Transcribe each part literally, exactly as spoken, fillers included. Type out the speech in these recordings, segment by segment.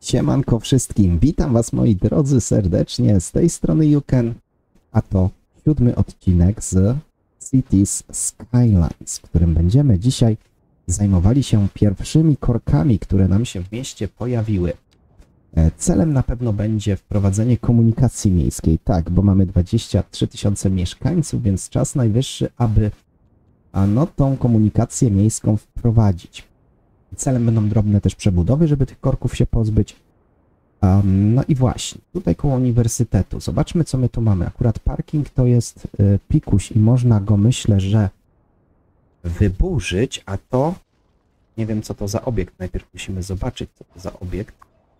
Siemanko wszystkim, witam was moi drodzy serdecznie, z tej strony Yuken, a to siódmy odcinek z Cities Skylines, w którym będziemy dzisiaj zajmowali się pierwszymi korkami, które nam się w mieście pojawiły. Celem na pewno będzie wprowadzenie komunikacji miejskiej, tak, bo mamy dwadzieścia trzy tysiące mieszkańców, więc czas najwyższy, aby a no, tą komunikację miejską wprowadzić. Celem będą drobne też przebudowy, żeby tych korków się pozbyć. Um, no i właśnie, tutaj koło uniwersytetu. Zobaczmy, co my tu mamy. Akurat parking to jest y, pikuś i można go, myślę, że wyburzyć, a to nie wiem, co to za obiekt. Najpierw musimy zobaczyć, co to za obiekt.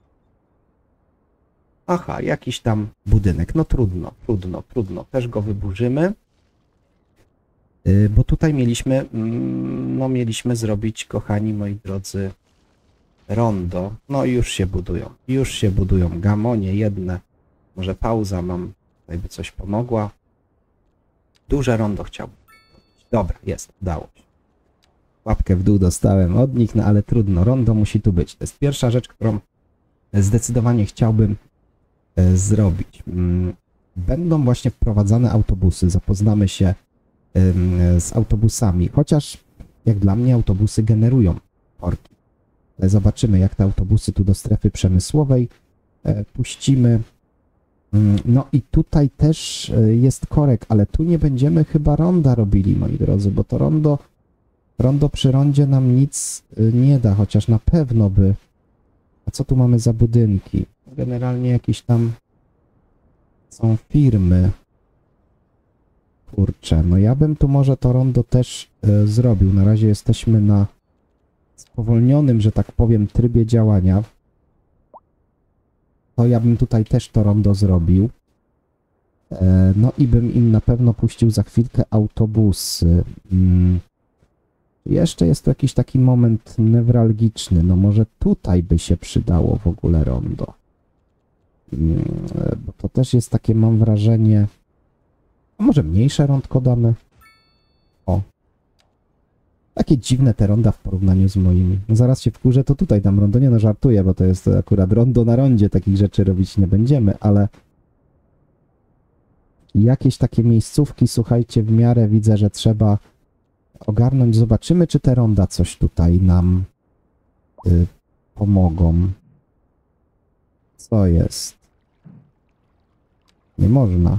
Aha, jakiś tam budynek. No trudno, trudno, trudno. Też go wyburzymy. Bo tutaj mieliśmy, no mieliśmy zrobić, kochani moi drodzy, rondo. No i już się budują, już się budują. Gamonie jedne. Może pauza mam, tutaj by coś pomogła. Duże rondo chciałbym. Dobra, jest, udało się. Łapkę w dół dostałem od nich, no ale trudno, rondo musi tu być. To jest pierwsza rzecz, którą zdecydowanie chciałbym zrobić. Będą właśnie wprowadzane autobusy, zapoznamy się z autobusami, chociaż jak dla mnie autobusy generują korki. Ale zobaczymy, jak te autobusy tu do strefy przemysłowej puścimy. No i tutaj też jest korek, ale tu nie będziemy chyba ronda robili, moi drodzy, bo to rondo, rondo przy rondzie nam nic nie da, chociaż na pewno by... A co tu mamy za budynki? Generalnie jakieś tam są firmy. Kurczę, no ja bym tu może to rondo też y, zrobił. Na razie jesteśmy na spowolnionym, że tak powiem, trybie działania. To ja bym tutaj też to rondo zrobił. E, no i bym im na pewno puścił za chwilkę autobusy. Mm. Jeszcze jest tu jakiś taki moment newralgiczny. No może tutaj by się przydało w ogóle rondo. Mm, bo to też jest takie, mam wrażenie... A może mniejsze rondko damy? O. Takie dziwne te ronda w porównaniu z moimi. No zaraz się wkurzę, to tutaj dam rondo. Nie no, żartuję, bo to jest akurat rondo na rondzie. Takich rzeczy robić nie będziemy, ale... Jakieś takie miejscówki, słuchajcie, w miarę widzę, że trzeba ogarnąć. Zobaczymy, czy te ronda coś tutaj nam y, pomogą. Co jest? Nie można.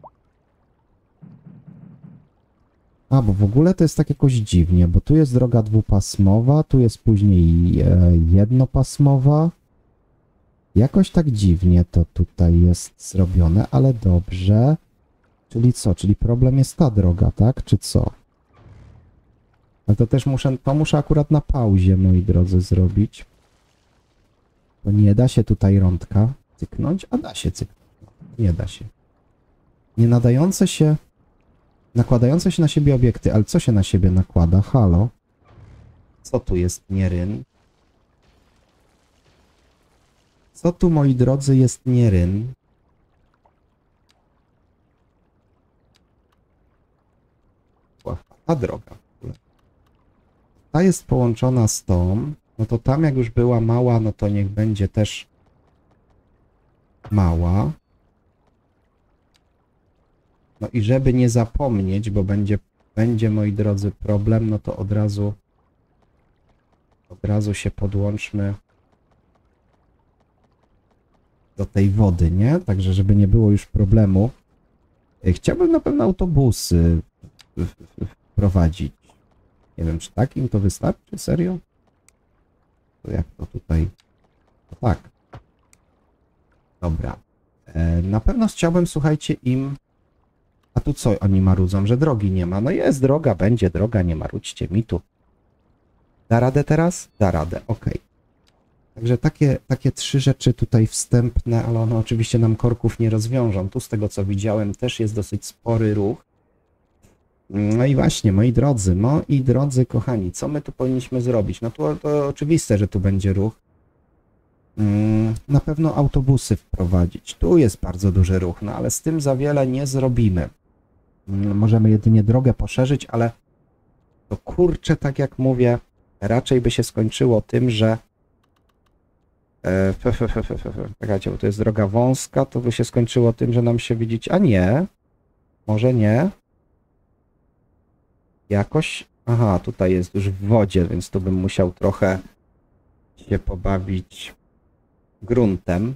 A, bo w ogóle to jest tak jakoś dziwnie, bo tu jest droga dwupasmowa, tu jest później e, jednopasmowa. Jakoś tak dziwnie to tutaj jest zrobione, ale dobrze. Czyli co? Czyli problem jest ta droga, tak? Czy co? Ale to też muszę, to muszę akurat na pauzie, moi drodzy, zrobić. To nie da się tutaj rądka cyknąć, a da się cyknąć. Nie da się. Nie nadające się... Nakładające się na siebie obiekty, ale co się na siebie nakłada? Halo? Co tu jest nieryn? Co tu, moi drodzy, jest nieryn? Ta droga. Ta jest połączona z tą. No to tam jak już była mała, no to niech będzie też mała. No i żeby nie zapomnieć, bo będzie, będzie, moi drodzy, problem, no to od razu od razu się podłączmy do tej wody, nie? Także żeby nie było już problemu. Chciałbym na pewno autobusy wprowadzić. Nie wiem, czy tak im to wystarczy? Serio? To jak to tutaj? No tak. Dobra. E, na pewno chciałbym, słuchajcie, im... A tu co oni marudzą, że drogi nie ma? No jest droga, będzie droga, nie marudźcie mi tu. Da radę teraz? Da radę, ok. Także takie, takie trzy rzeczy tutaj wstępne, ale one oczywiście nam korków nie rozwiążą. Tu z tego co widziałem też jest dosyć spory ruch. No i właśnie, moi drodzy, moi drodzy kochani, co my tu powinniśmy zrobić? No to, to oczywiste, że tu będzie ruch. Na pewno autobusy wprowadzić. Tu jest bardzo duży ruch, no ale z tym za wiele nie zrobimy. Możemy jedynie drogę poszerzyć, ale to kurczę, tak jak mówię, raczej by się skończyło tym, że E, fe, fe, fe, fe, fe, fe. Czekajcie, bo to jest droga wąska, to by się skończyło tym, że nam się widzieć... A nie, może nie. Jakoś... Aha, tutaj jest już w wodzie, więc tu bym musiał trochę się pobawić gruntem.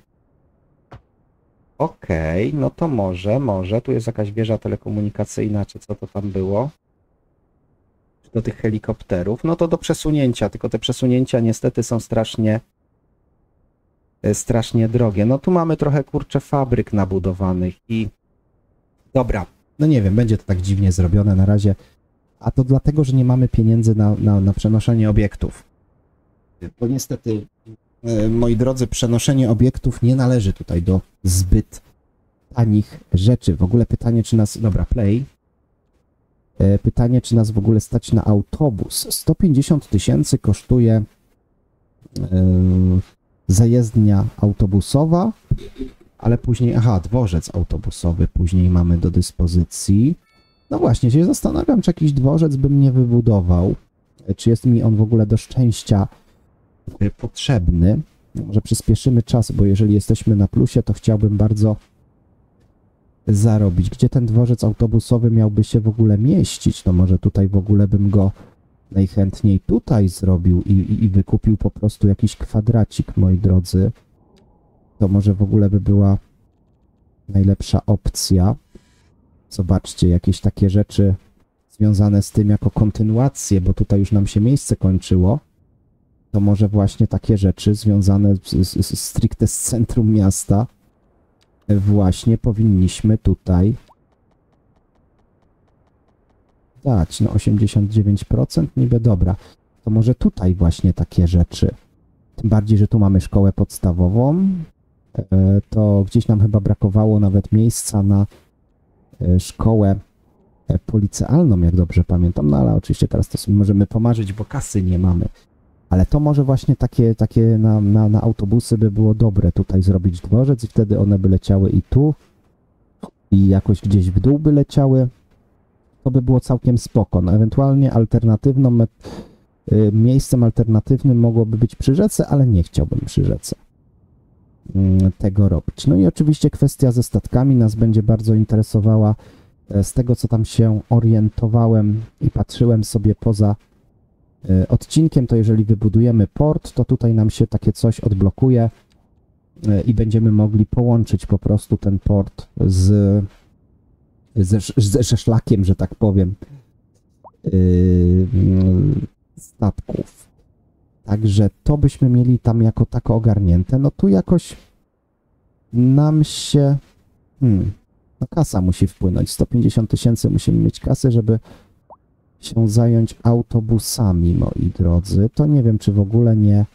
Okej, okay, no to może, może. Tu jest jakaś wieża telekomunikacyjna, czy co to tam było? Do tych helikopterów. No to do przesunięcia, tylko te przesunięcia niestety są strasznie strasznie drogie. No tu mamy trochę, kurczę, fabryk nabudowanych i dobra, no nie wiem, będzie to tak dziwnie zrobione na razie, a to dlatego, że nie mamy pieniędzy na, na, na przenoszenie obiektów. Bo niestety, moi drodzy, przenoszenie obiektów nie należy tutaj do zbyt tanich rzeczy. W ogóle pytanie, czy nas... Dobra, play. Pytanie, czy nas w ogóle stać na autobus. sto pięćdziesiąt tysięcy kosztuje yy, zajezdnia autobusowa, ale później... Aha, dworzec autobusowy później mamy do dyspozycji. No właśnie, się zastanawiam, czy jakiś dworzec bym nie wybudował. Czy jest mi on w ogóle do szczęścia potrzebny. Może przyspieszymy czas, bo jeżeli jesteśmy na plusie, to chciałbym bardzo zarobić. Gdzie ten dworzec autobusowy miałby się w ogóle mieścić? To może tutaj w ogóle bym go najchętniej tutaj zrobił i, i, i wykupił po prostu jakiś kwadracik, moi drodzy. To może w ogóle by była najlepsza opcja. Zobaczcie, jakieś takie rzeczy związane z tym jako kontynuację, bo tutaj już nam się miejsce kończyło. To może właśnie takie rzeczy związane z, z, stricte z centrum miasta właśnie powinniśmy tutaj dać. No osiemdziesiąt dziewięć procent niby dobra. To może tutaj właśnie takie rzeczy. Tym bardziej, że tu mamy szkołę podstawową. To gdzieś nam chyba brakowało nawet miejsca na szkołę policealną, jak dobrze pamiętam. No ale oczywiście teraz to sobie możemy pomarzyć, bo kasy nie mamy. Ale to może właśnie takie, takie na, na, na autobusy by było dobre tutaj zrobić dworzec i wtedy one by leciały i tu i jakoś gdzieś w dół by leciały. To by było całkiem spoko. No, ewentualnie alternatywną met... y, miejscem alternatywnym mogłoby być przy rzece, ale nie chciałbym przy rzece y, tego robić. No i oczywiście kwestia ze statkami nas będzie bardzo interesowała. Z tego, co tam się orientowałem i patrzyłem sobie poza odcinkiem, to jeżeli wybudujemy port, to tutaj nam się takie coś odblokuje i będziemy mogli połączyć po prostu ten port z ze, ze, ze szlakiem, że tak powiem, yy, statków. Także to byśmy mieli tam jako tako ogarnięte. No tu jakoś nam się... Hmm, no kasa musi wpłynąć. sto pięćdziesiąt tysięcy musimy mieć kasy, żeby się zająć autobusami, moi drodzy. To nie wiem, czy w ogóle nie,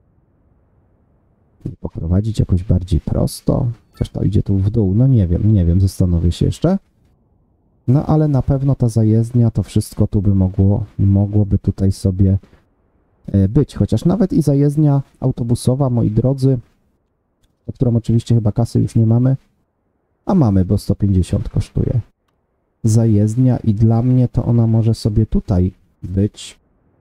nie poprowadzić jakoś bardziej prosto. Chociaż to idzie tu w dół. No nie wiem, nie wiem, zastanowię się jeszcze. No ale na pewno ta zajezdnia, to wszystko tu by mogło, mogłoby tutaj sobie być. Chociaż nawet i zajezdnia autobusowa, moi drodzy, o którą oczywiście chyba kasy już nie mamy, a mamy, bo sto pięćdziesiąt kosztuje zajezdnia i dla mnie to ona może sobie tutaj być.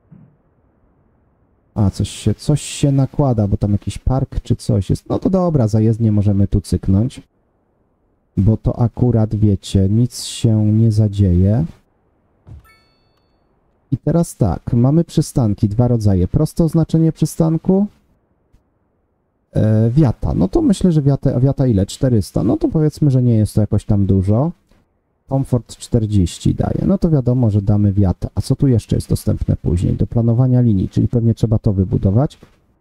A, coś się, coś się nakłada, bo tam jakiś park czy coś jest. No to dobra, zajezdnię możemy tu cyknąć, bo to akurat, wiecie, nic się nie zadzieje. I teraz tak, mamy przystanki, dwa rodzaje. Proste oznaczenie przystanku. E, wiata, no to myślę, że wiata, wiata ile? czterysta. No to powiedzmy, że nie jest to jakoś tam dużo. Komfort czterdzieści daje. No to wiadomo, że damy wiatę. A co tu jeszcze jest dostępne później? Do planowania linii, czyli pewnie trzeba to wybudować.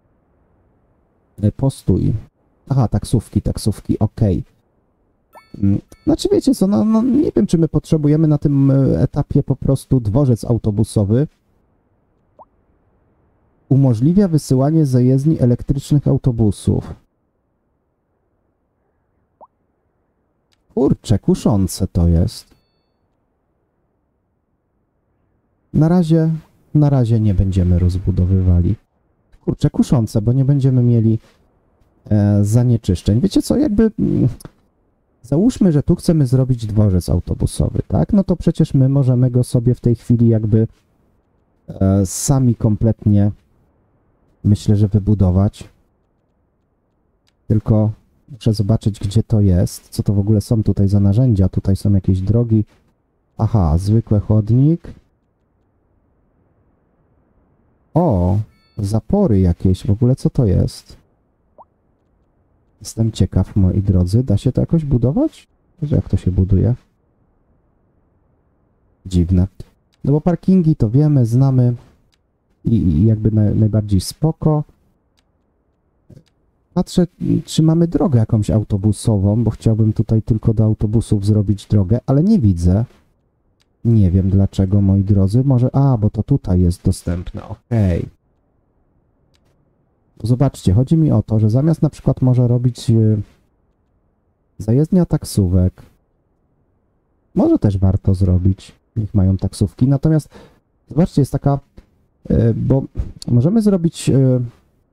Postój. Aha, taksówki, taksówki, ok. Znaczy wiecie co, no, no nie wiem, czy my potrzebujemy na tym etapie po prostu dworzec autobusowy. Umożliwia wysyłanie zajezdni elektrycznych autobusów. Kurczę, kuszące to jest. Na razie, na razie nie będziemy rozbudowywali. Kurczę, kuszące, bo nie będziemy mieli e, zanieczyszczeń. Wiecie co, jakby... Mm, załóżmy, że tu chcemy zrobić dworzec autobusowy, tak? No to przecież my możemy go sobie w tej chwili jakby e, sami kompletnie, myślę, że wybudować. Tylko muszę zobaczyć, gdzie to jest. Co to w ogóle są tutaj za narzędzia? Tutaj są jakieś drogi. Aha, zwykły chodnik. O, zapory jakieś. W ogóle co to jest? Jestem ciekaw, moi drodzy. Da się to jakoś budować? Jak to się buduje? Dziwne. No bo parkingi to wiemy, znamy i, i jakby na, najbardziej spoko. Patrzę, czy mamy drogę jakąś autobusową, bo chciałbym tutaj tylko do autobusów zrobić drogę, ale nie widzę. Nie wiem dlaczego, moi drodzy. Może, a, bo to tutaj jest dostępne, okej. Okay. To zobaczcie, chodzi mi o to, że zamiast na przykład może robić yy, zajezdnia taksówek, może też warto zrobić, niech mają taksówki, natomiast zobaczcie, jest taka, yy, bo możemy zrobić yy,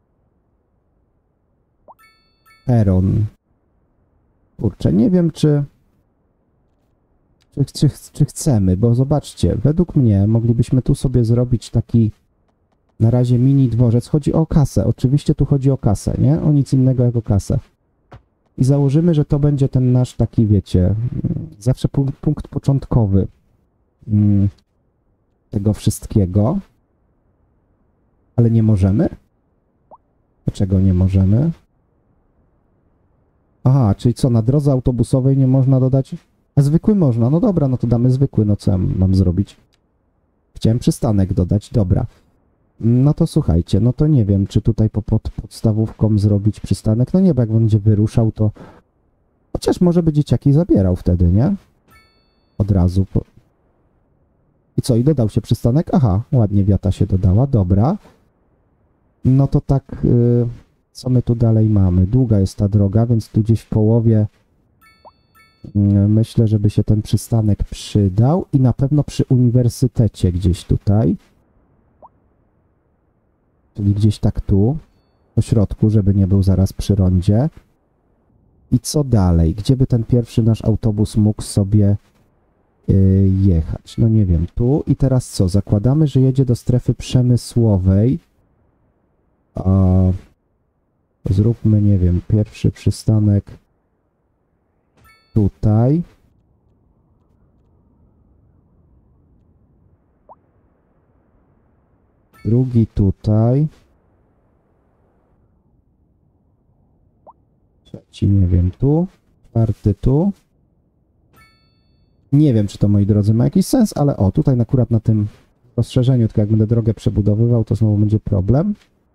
peron. Kurczę, nie wiem, czy, czy, czy, czy chcemy, bo zobaczcie, według mnie moglibyśmy tu sobie zrobić taki na razie mini dworzec. Chodzi o kasę, oczywiście tu chodzi o kasę, nie? O nic innego jak o kasę. I założymy, że to będzie ten nasz taki, wiecie, zawsze punkt, punkt początkowy mm, tego wszystkiego. Ale nie możemy? Dlaczego nie możemy? Aha, czyli co, na drodze autobusowej nie można dodać? A zwykły można, no dobra, no to damy zwykły, no co ja mam zrobić? Chciałem przystanek dodać, dobra. No to słuchajcie, no to nie wiem, czy tutaj po pod podstawówką zrobić przystanek, no nie, bo jak będzie wyruszał, to... Chociaż może by dzieciaki zabierał wtedy, nie? Od razu. Po... I co, i dodał się przystanek? Aha, ładnie wiata się dodała, dobra. No to tak... Yy... Co my tu dalej mamy? Długa jest ta droga, więc tu gdzieś w połowie myślę, żeby się ten przystanek przydał i na pewno przy uniwersytecie gdzieś tutaj. Czyli gdzieś tak tu, po środku, żeby nie był zaraz przy rondzie. I co dalej? Gdzie by ten pierwszy nasz autobus mógł sobie yy, jechać? No nie wiem, tu. I teraz co? Zakładamy, że jedzie do strefy przemysłowej. A... Zróbmy, nie wiem, pierwszy przystanek tutaj. Drugi tutaj. Trzeci, nie wiem, tu. Czwarty tu. Nie wiem, czy to, moi drodzy, ma jakiś sens, ale o, tutaj akurat na tym rozszerzeniu, tylko jak będę drogę przebudowywał, to znowu będzie problem.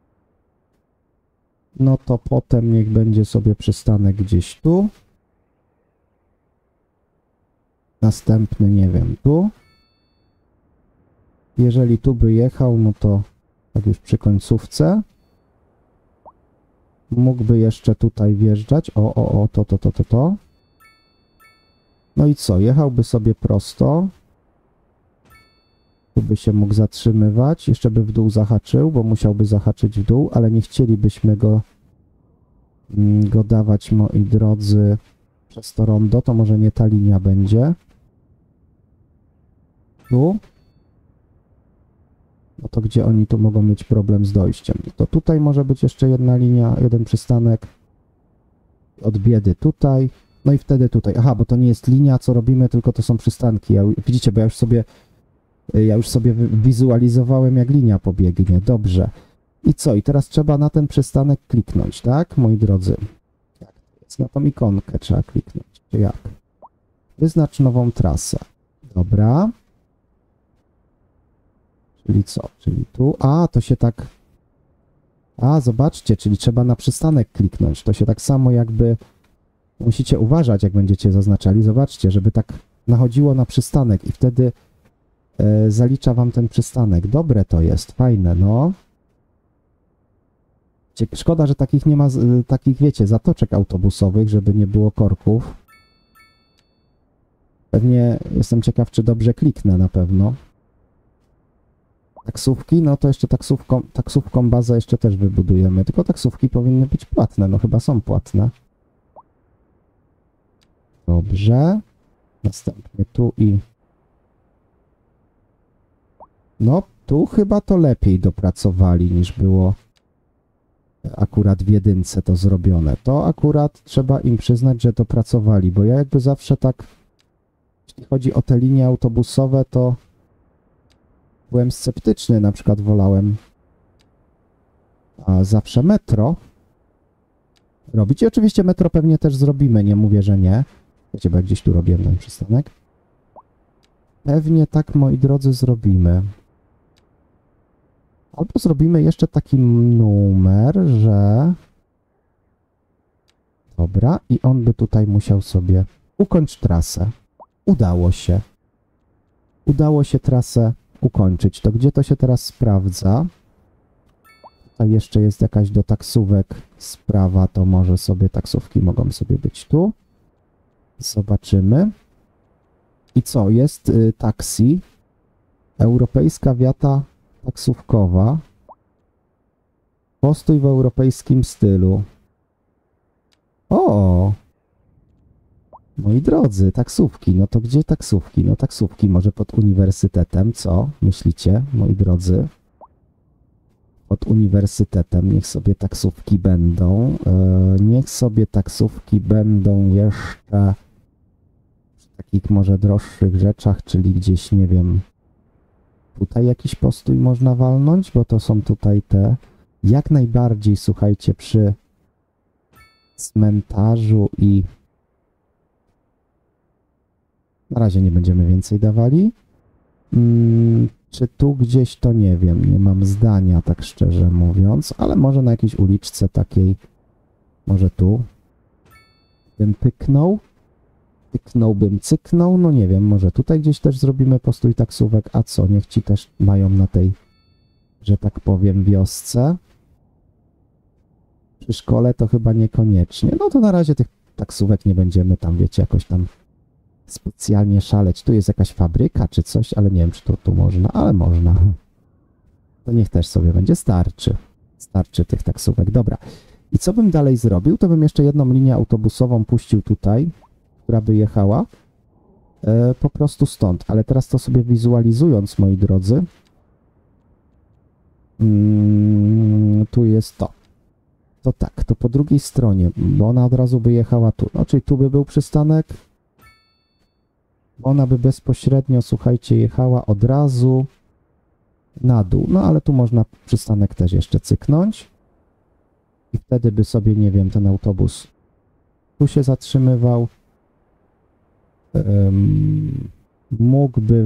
No to potem niech będzie sobie przystanek gdzieś tu. Następny, nie wiem, tu. Jeżeli tu by jechał, no to tak już przy końcówce. Mógłby jeszcze tutaj wjeżdżać. O, o, o, to, to, to, to, to. No i co? Jechałby sobie prosto. Tu by się mógł zatrzymywać. Jeszcze by w dół zahaczył, bo musiałby zahaczyć w dół, ale nie chcielibyśmy go, go dawać, moi drodzy, przez to rondo. To może nie ta linia będzie. Tu. No to gdzie oni tu mogą mieć problem z dojściem? To tutaj może być jeszcze jedna linia, jeden przystanek. Od biedy tutaj. No i wtedy tutaj. Aha, bo to nie jest linia, co robimy, tylko to są przystanki. Ja, widzicie, bo ja już sobie ja już sobie wizualizowałem, jak linia pobiegnie. Dobrze. I co? I teraz trzeba na ten przystanek kliknąć, tak, moi drodzy? Jak to jest? Na tą ikonkę trzeba kliknąć. Czy jak? Wyznacz nową trasę. Dobra. Czyli co? Czyli tu. A, to się tak... A, zobaczcie, czyli trzeba na przystanek kliknąć. To się tak samo jakby... Musicie uważać, jak będziecie zaznaczali. Zobaczcie, żeby tak nachodziło na przystanek i wtedy e, zalicza wam ten przystanek. Dobre to jest, fajne, no. Szkoda, że takich nie ma, takich, wiecie, zatoczek autobusowych, żeby nie było korków. Pewnie jestem ciekaw, czy dobrze kliknę na pewno. Taksówki, no to jeszcze taksówką, taksówką bazę jeszcze też wybudujemy, tylko taksówki powinny być płatne, no chyba są płatne. Dobrze. Następnie tu i... No, tu chyba to lepiej dopracowali niż było akurat w jedynce to zrobione. To akurat trzeba im przyznać, że to pracowali, bo ja jakby zawsze tak, jeśli chodzi o te linie autobusowe, to byłem sceptyczny, na przykład wolałem a zawsze metro robić. I oczywiście metro pewnie też zrobimy, nie mówię, że nie. Wiecie, bo ja gdzieś tu robiłem ten przystanek. Pewnie tak, moi drodzy, zrobimy. Albo zrobimy jeszcze taki numer, że... Dobra, i on by tutaj musiał sobie ukończyć trasę. Udało się. Udało się trasę ukończyć. To gdzie to się teraz sprawdza? Tutaj jeszcze jest jakaś do taksówek sprawa, to może sobie taksówki mogą sobie być tu. Zobaczymy. I co? Jest y, taksi. Europejska wiata taksówkowa. Postój w europejskim stylu. O! Moi drodzy, taksówki. No to gdzie taksówki? No taksówki może pod uniwersytetem. Co myślicie, moi drodzy? Pod uniwersytetem niech sobie taksówki będą. Yy, niech sobie taksówki będą jeszcze w takich może droższych rzeczach, czyli gdzieś, nie wiem, tutaj jakiś postój można walnąć, bo to są tutaj te jak najbardziej, słuchajcie, przy cmentarzu i na razie nie będziemy więcej dawali. Hmm, czy tu gdzieś to nie wiem, nie mam zdania, tak szczerze mówiąc, ale może na jakiejś uliczce takiej, może tu bym pyknął, pyknąłbym, cyknął, no nie wiem, może tutaj gdzieś też zrobimy postój taksówek, a co, niech ci też mają na tej, że tak powiem, wiosce. Przy szkole to chyba niekoniecznie, no to na razie tych taksówek nie będziemy tam, wiecie, jakoś tam specjalnie szaleć. Tu jest jakaś fabryka czy coś, ale nie wiem, czy to tu można, ale można. To niech też sobie będzie, starczy. Starczy tych taksówek. Dobra. I co bym dalej zrobił? To bym jeszcze jedną linię autobusową puścił tutaj, która by jechała e, po prostu stąd. Ale teraz to sobie wizualizując, moi drodzy, mm, tu jest to. To tak, to po drugiej stronie, bo ona od razu by jechała tu. No, czyli tu by był przystanek. Ona by bezpośrednio, słuchajcie, jechała od razu na dół. No ale tu można przystanek też jeszcze cyknąć. I wtedy by sobie, nie wiem, ten autobus tu się zatrzymywał. Um, mógłby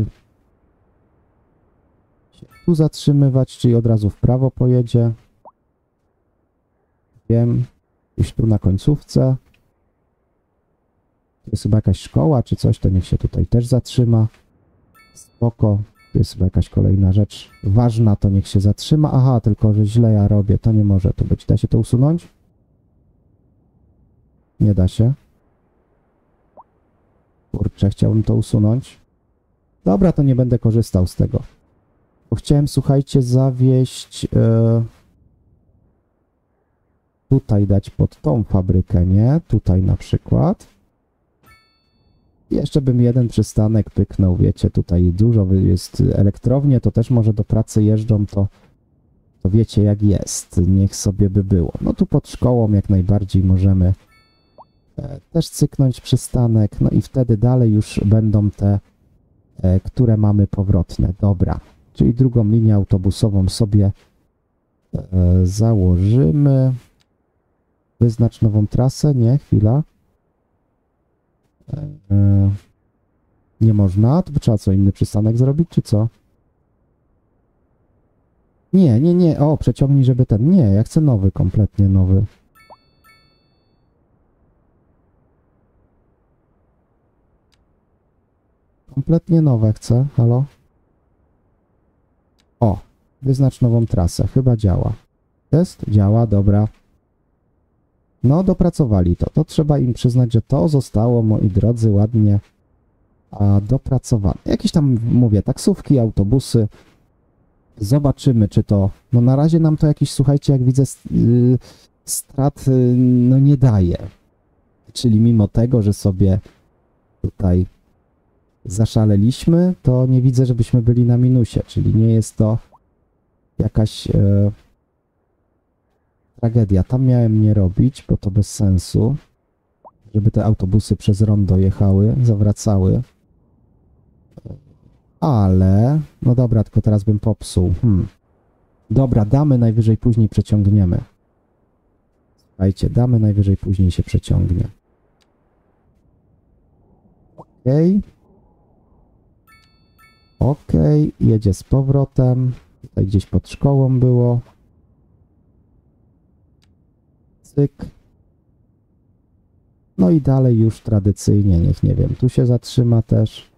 się tu zatrzymywać, czyli od razu w prawo pojedzie. Wiem, gdzieś tu na końcówce. To jest chyba jakaś szkoła czy coś, to niech się tutaj też zatrzyma. Spoko. To jest chyba jakaś kolejna rzecz ważna, to niech się zatrzyma. Aha, tylko że źle ja robię, to nie może tu być. Da się to usunąć? Nie da się. Kurczę, chciałbym to usunąć. Dobra, to nie będę korzystał z tego. Bo chciałem, słuchajcie, zawieść... Yy... Tutaj dać pod tą fabrykę, nie? Tutaj na przykład. Jeszcze bym jeden przystanek pyknął, wiecie, tutaj dużo jest elektrownie, to też może do pracy jeżdżą, to, to wiecie jak jest, niech sobie by było. No tu pod szkołą jak najbardziej możemy e, też cyknąć przystanek, no i wtedy dalej już będą te, e, które mamy powrotne. Dobra, czyli drugą linię autobusową sobie e, założymy. Wyznacz nową trasę, nie, chwila. Eee, nie można? To by trzeba co, inny przystanek zrobić, czy co? Nie, nie, nie. O, przeciągnij, żeby ten... Nie, ja chcę nowy, kompletnie nowy. Kompletnie nowe chcę. Halo? O, wyznacz nową trasę. Chyba działa. Jest? Działa, dobra. No, dopracowali to. To trzeba im przyznać, że to zostało, moi drodzy, ładnie a, dopracowane. Jakieś tam, mówię, taksówki, autobusy. Zobaczymy, czy to... No na razie nam to jakiś, słuchajcie, jak widzę, yy, strat yy, no nie daje. Czyli mimo tego, że sobie tutaj zaszaleliśmy, to nie widzę, żebyśmy byli na minusie. Czyli nie jest to jakaś... Yy, tragedia. Tam miałem nie robić, bo to bez sensu. Żeby te autobusy przez rondo jechały, zawracały. Ale... No dobra, tylko teraz bym popsuł. Hmm. Dobra, damy, najwyżej później przeciągniemy. Słuchajcie, damy, najwyżej później się przeciągnie. Okej. Okej, jedzie z powrotem. Tutaj gdzieś pod szkołą było. Cyk. No i dalej już tradycyjnie, niech nie wiem, tu się zatrzyma też.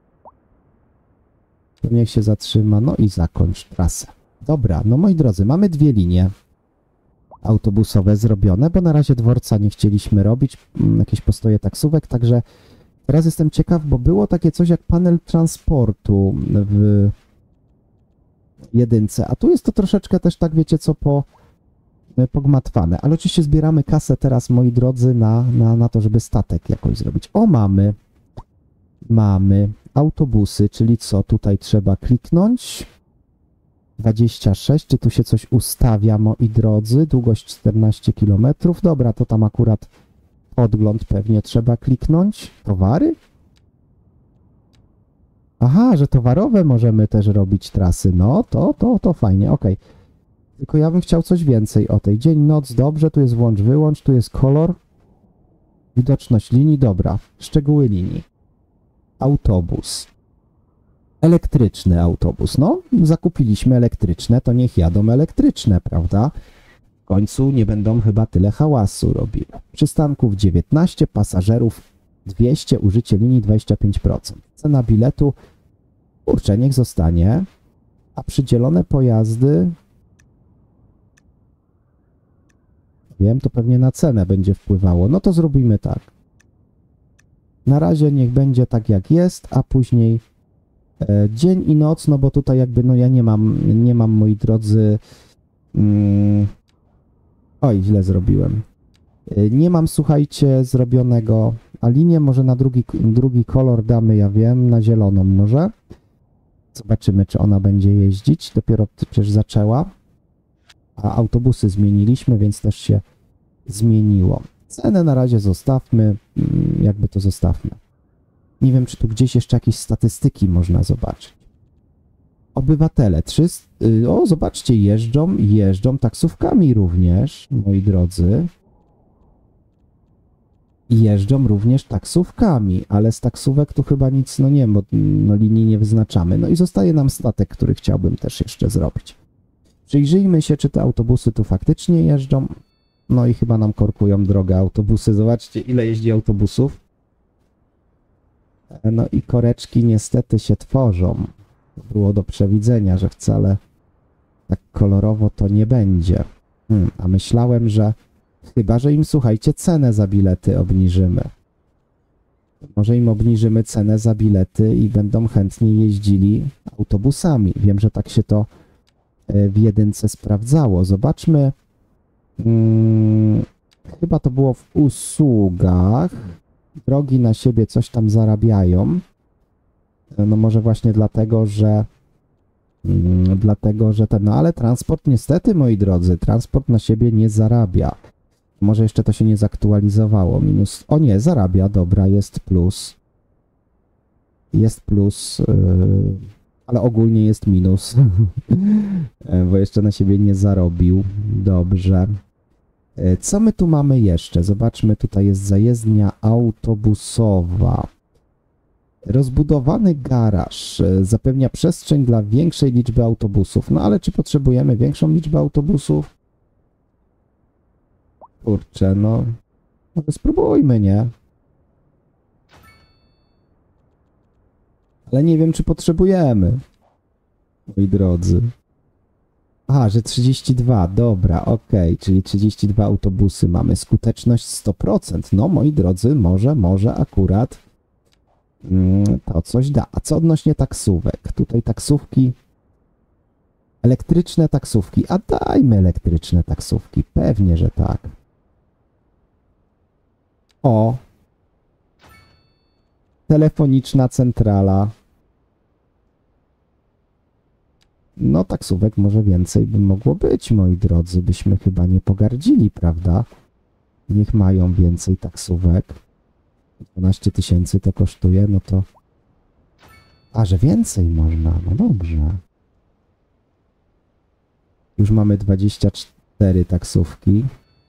Tu niech się zatrzyma, no i zakończ trasę. Dobra, no moi drodzy, mamy dwie linie autobusowe zrobione, bo na razie dworca nie chcieliśmy robić, jakieś postoje taksówek, także teraz jestem ciekaw, bo było takie coś jak panel transportu w jedynce, a tu jest to troszeczkę też tak, wiecie co, po, pogmatwane, ale oczywiście zbieramy kasę teraz, moi drodzy, na, na, na to, żeby statek jakoś zrobić. O, mamy, mamy autobusy, czyli co, tutaj trzeba kliknąć, dwadzieścia sześć, czy tu się coś ustawia, moi drodzy, długość czternaście kilometrów, dobra, to tam akurat podgląd pewnie trzeba kliknąć, towary? Aha, że towarowe możemy też robić trasy, no to, to, to fajnie, okej. Okay. Tylko ja bym chciał coś więcej o tej. Dzień, noc, dobrze, tu jest włącz, wyłącz, tu jest kolor, widoczność linii, dobra, szczegóły linii. Autobus. Elektryczny autobus, no, zakupiliśmy elektryczne, to niech jadą elektryczne, prawda? W końcu nie będą chyba tyle hałasu robiły. Przystanków dziewiętnaście, pasażerów dwieście, użycie linii dwadzieścia pięć procent. Cena biletu, kurczę, niech zostanie, a przydzielone pojazdy, wiem, to pewnie na cenę będzie wpływało, no to zrobimy tak. Na razie niech będzie tak jak jest, a później e, dzień i noc, no bo tutaj jakby, no ja nie mam, nie mam, moi drodzy, mm, oj, źle zrobiłem. E, nie mam, słuchajcie, zrobionego, a linię może na drugi, drugi kolor damy, ja wiem, na zieloną może. Zobaczymy, czy ona będzie jeździć, dopiero przecież zaczęła. A autobusy zmieniliśmy, więc też się zmieniło. Cenę na razie zostawmy, jakby to zostawmy. Nie wiem, czy tu gdzieś jeszcze jakieś statystyki można zobaczyć. Obywatele, trzysta, o zobaczcie, jeżdżą, jeżdżą taksówkami również, moi drodzy. Jeżdżą również taksówkami, ale z taksówek tu chyba nic, no nie, bo no, linii nie wyznaczamy. No i zostaje nam statek, który chciałbym też jeszcze zrobić. Przyjrzyjmy się, czy te autobusy tu faktycznie jeżdżą. No i chyba nam korkują drogę autobusy. Zobaczcie, ile jeździ autobusów. No i koreczki niestety się tworzą. Było do przewidzenia, że wcale tak kolorowo to nie będzie. Hmm, a myślałem, że chyba, że im, słuchajcie, cenę za bilety obniżymy. Może im obniżymy cenę za bilety i będą chętniej jeździli autobusami. Wiem, że tak się to w jedynce sprawdzało. Zobaczmy. Hmm, chyba to było w usługach. Drogi na siebie coś tam zarabiają. No może właśnie dlatego, że hmm, dlatego, że ten, no ale transport niestety, moi drodzy, transport na siebie nie zarabia. Może jeszcze to się nie zaktualizowało. Minus, o nie, zarabia, dobra, jest plus. Jest plus, yy, ale ogólnie jest minus, bo jeszcze na siebie nie zarobił. Dobrze. Co my tu mamy jeszcze? Zobaczmy, tutaj jest zajezdnia autobusowa. Rozbudowany garaż zapewnia przestrzeń dla większej liczby autobusów. No ale czy potrzebujemy większą liczbę autobusów? Kurczę, no... Może spróbujmy, nie? Ale nie wiem, czy potrzebujemy. Moi drodzy. Aha, że trzydzieści dwa, dobra, okej, okay, czyli trzydzieści dwa autobusy mamy, skuteczność sto procent, no moi drodzy, może, może akurat mm, to coś da. A co odnośnie taksówek? Tutaj taksówki, elektryczne taksówki, a dajmy elektryczne taksówki, pewnie, że tak. O, telefoniczna centrala. no taksówek może więcej by mogło być, moi drodzy, byśmy chyba nie pogardzili, prawda? Niech mają więcej taksówek. dwanaście tysięcy to kosztuje, no to... A, że więcej można, no dobrze. Już mamy dwadzieścia cztery taksówki.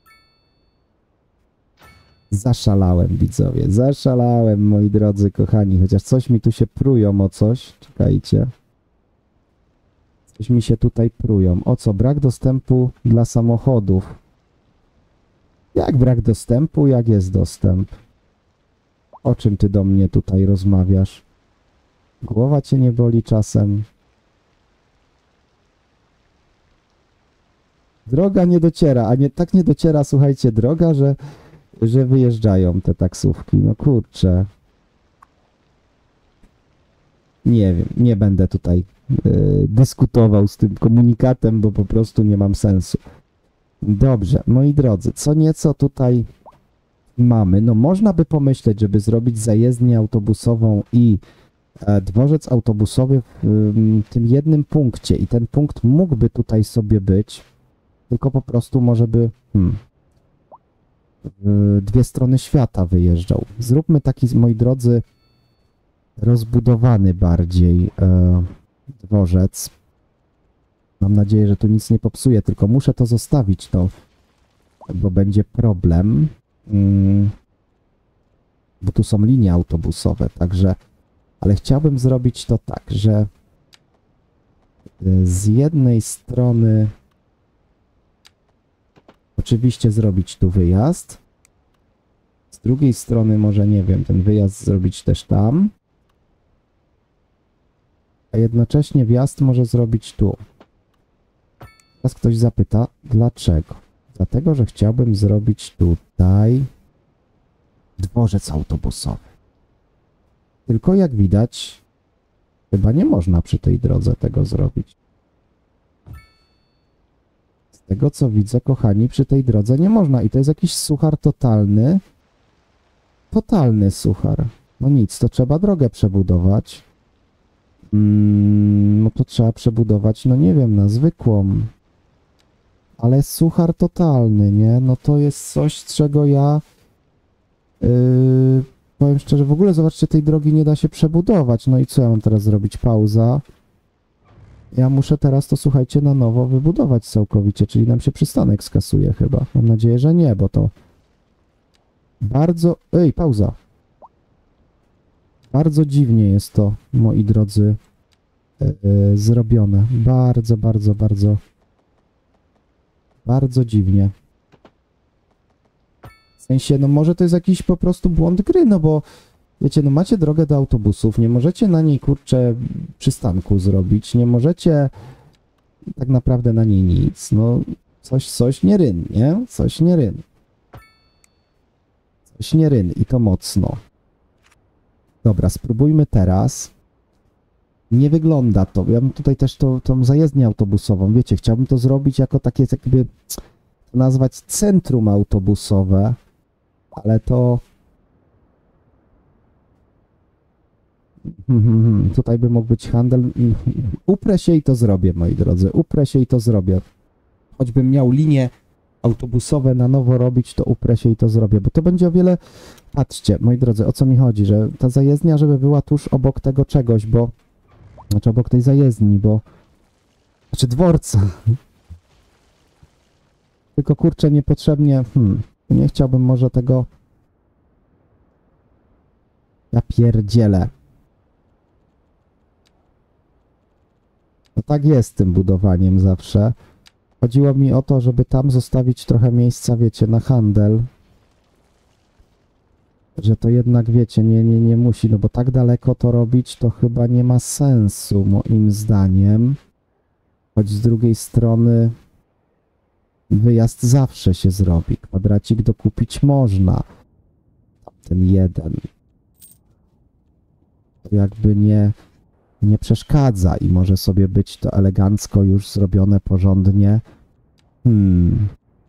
Zaszalałem, widzowie, zaszalałem, moi drodzy, kochani, chociaż coś mi tu się prują o coś, czekajcie. Coś mi się tutaj prują. O co? Brak dostępu dla samochodów. Jak brak dostępu? Jak jest dostęp? O czym ty do mnie tutaj rozmawiasz? Głowa cię nie boli czasem? Droga nie dociera, a nie tak nie dociera, słuchajcie, droga, że, że wyjeżdżają te taksówki. No kurczę. Nie wiem, nie będę tutaj y, dyskutował z tym komunikatem, bo po prostu nie mam sensu. Dobrze, moi drodzy, co nieco tutaj mamy. No można by pomyśleć, żeby zrobić zajezdnię autobusową i e, dworzec autobusowy w y, tym jednym punkcie i ten punkt mógłby tutaj sobie być, tylko po prostu może by hmm, w dwie strony świata wyjeżdżał. Zróbmy taki, moi drodzy, rozbudowany bardziej e, dworzec. Mam nadzieję, że tu nic nie popsuje, tylko muszę to zostawić, to, bo będzie problem. Mm, bo tu są linie autobusowe, także... Ale chciałbym zrobić to tak, że z jednej strony oczywiście zrobić tu wyjazd, z drugiej strony może, nie wiem, ten wyjazd zrobić też tam, a jednocześnie wjazd może zrobić tu. Teraz ktoś zapyta, dlaczego? Dlatego, że chciałbym zrobić tutaj dworzec autobusowy. Tylko jak widać, chyba nie można przy tej drodze tego zrobić. Z tego co widzę, kochani, przy tej drodze nie można. I to jest jakiś suchar totalny. Totalny suchar. No nic, to trzeba drogę przebudować. Mm, no to trzeba przebudować, no nie wiem, na zwykłą. Ale suchar totalny, nie? No to jest coś, z czego ja... Yy, powiem szczerze, w ogóle zobaczcie, tej drogi nie da się przebudować. No i co ja mam teraz zrobić? Pauza. Ja muszę teraz to, słuchajcie, na nowo wybudować całkowicie, czyli nam się przystanek skasuje chyba. Mam nadzieję, że nie, bo to bardzo... Ej, pauza. Bardzo dziwnie jest to, moi drodzy, yy, yy, zrobione. Bardzo, bardzo, bardzo... Bardzo dziwnie. W sensie, no może to jest jakiś po prostu błąd gry, no bo wiecie, no macie drogę do autobusów, nie możecie na niej, kurczę, przystanku zrobić, nie możecie tak naprawdę na niej nic, no coś, coś nie ryn, nie? Coś nie ryn. Coś nie ryn i to mocno. Dobra, spróbujmy teraz. Nie wygląda to, ja bym tutaj też to, tą zajezdnię autobusową, wiecie, chciałbym to zrobić jako takie, jakby to nazwać centrum autobusowe, ale to... Tutaj by mógł być handel. Uprę się i to zrobię, moi drodzy, uprę się i to zrobię. Choćbym miał linie autobusowe na nowo robić, to uprę się i to zrobię, bo to będzie o wiele... Patrzcie, moi drodzy, o co mi chodzi, że ta zajezdnia, żeby była tuż obok tego czegoś, bo... Znaczy obok tej zajezdni, bo... Znaczy dworca. Tylko kurczę, niepotrzebnie... Hmm, nie chciałbym może tego... Ja pierdzielę. No tak jest z tym budowaniem zawsze. Chodziło mi o to, żeby tam zostawić trochę miejsca, wiecie, na handel. Że to jednak, wiecie, nie, nie, nie musi, no bo tak daleko to robić, to chyba nie ma sensu, moim zdaniem. Choć z drugiej strony wyjazd zawsze się zrobi. Kwadracik dokupić można. Ten jeden. To jakby nie, nie przeszkadza i może sobie być to elegancko już zrobione porządnie. Hmm...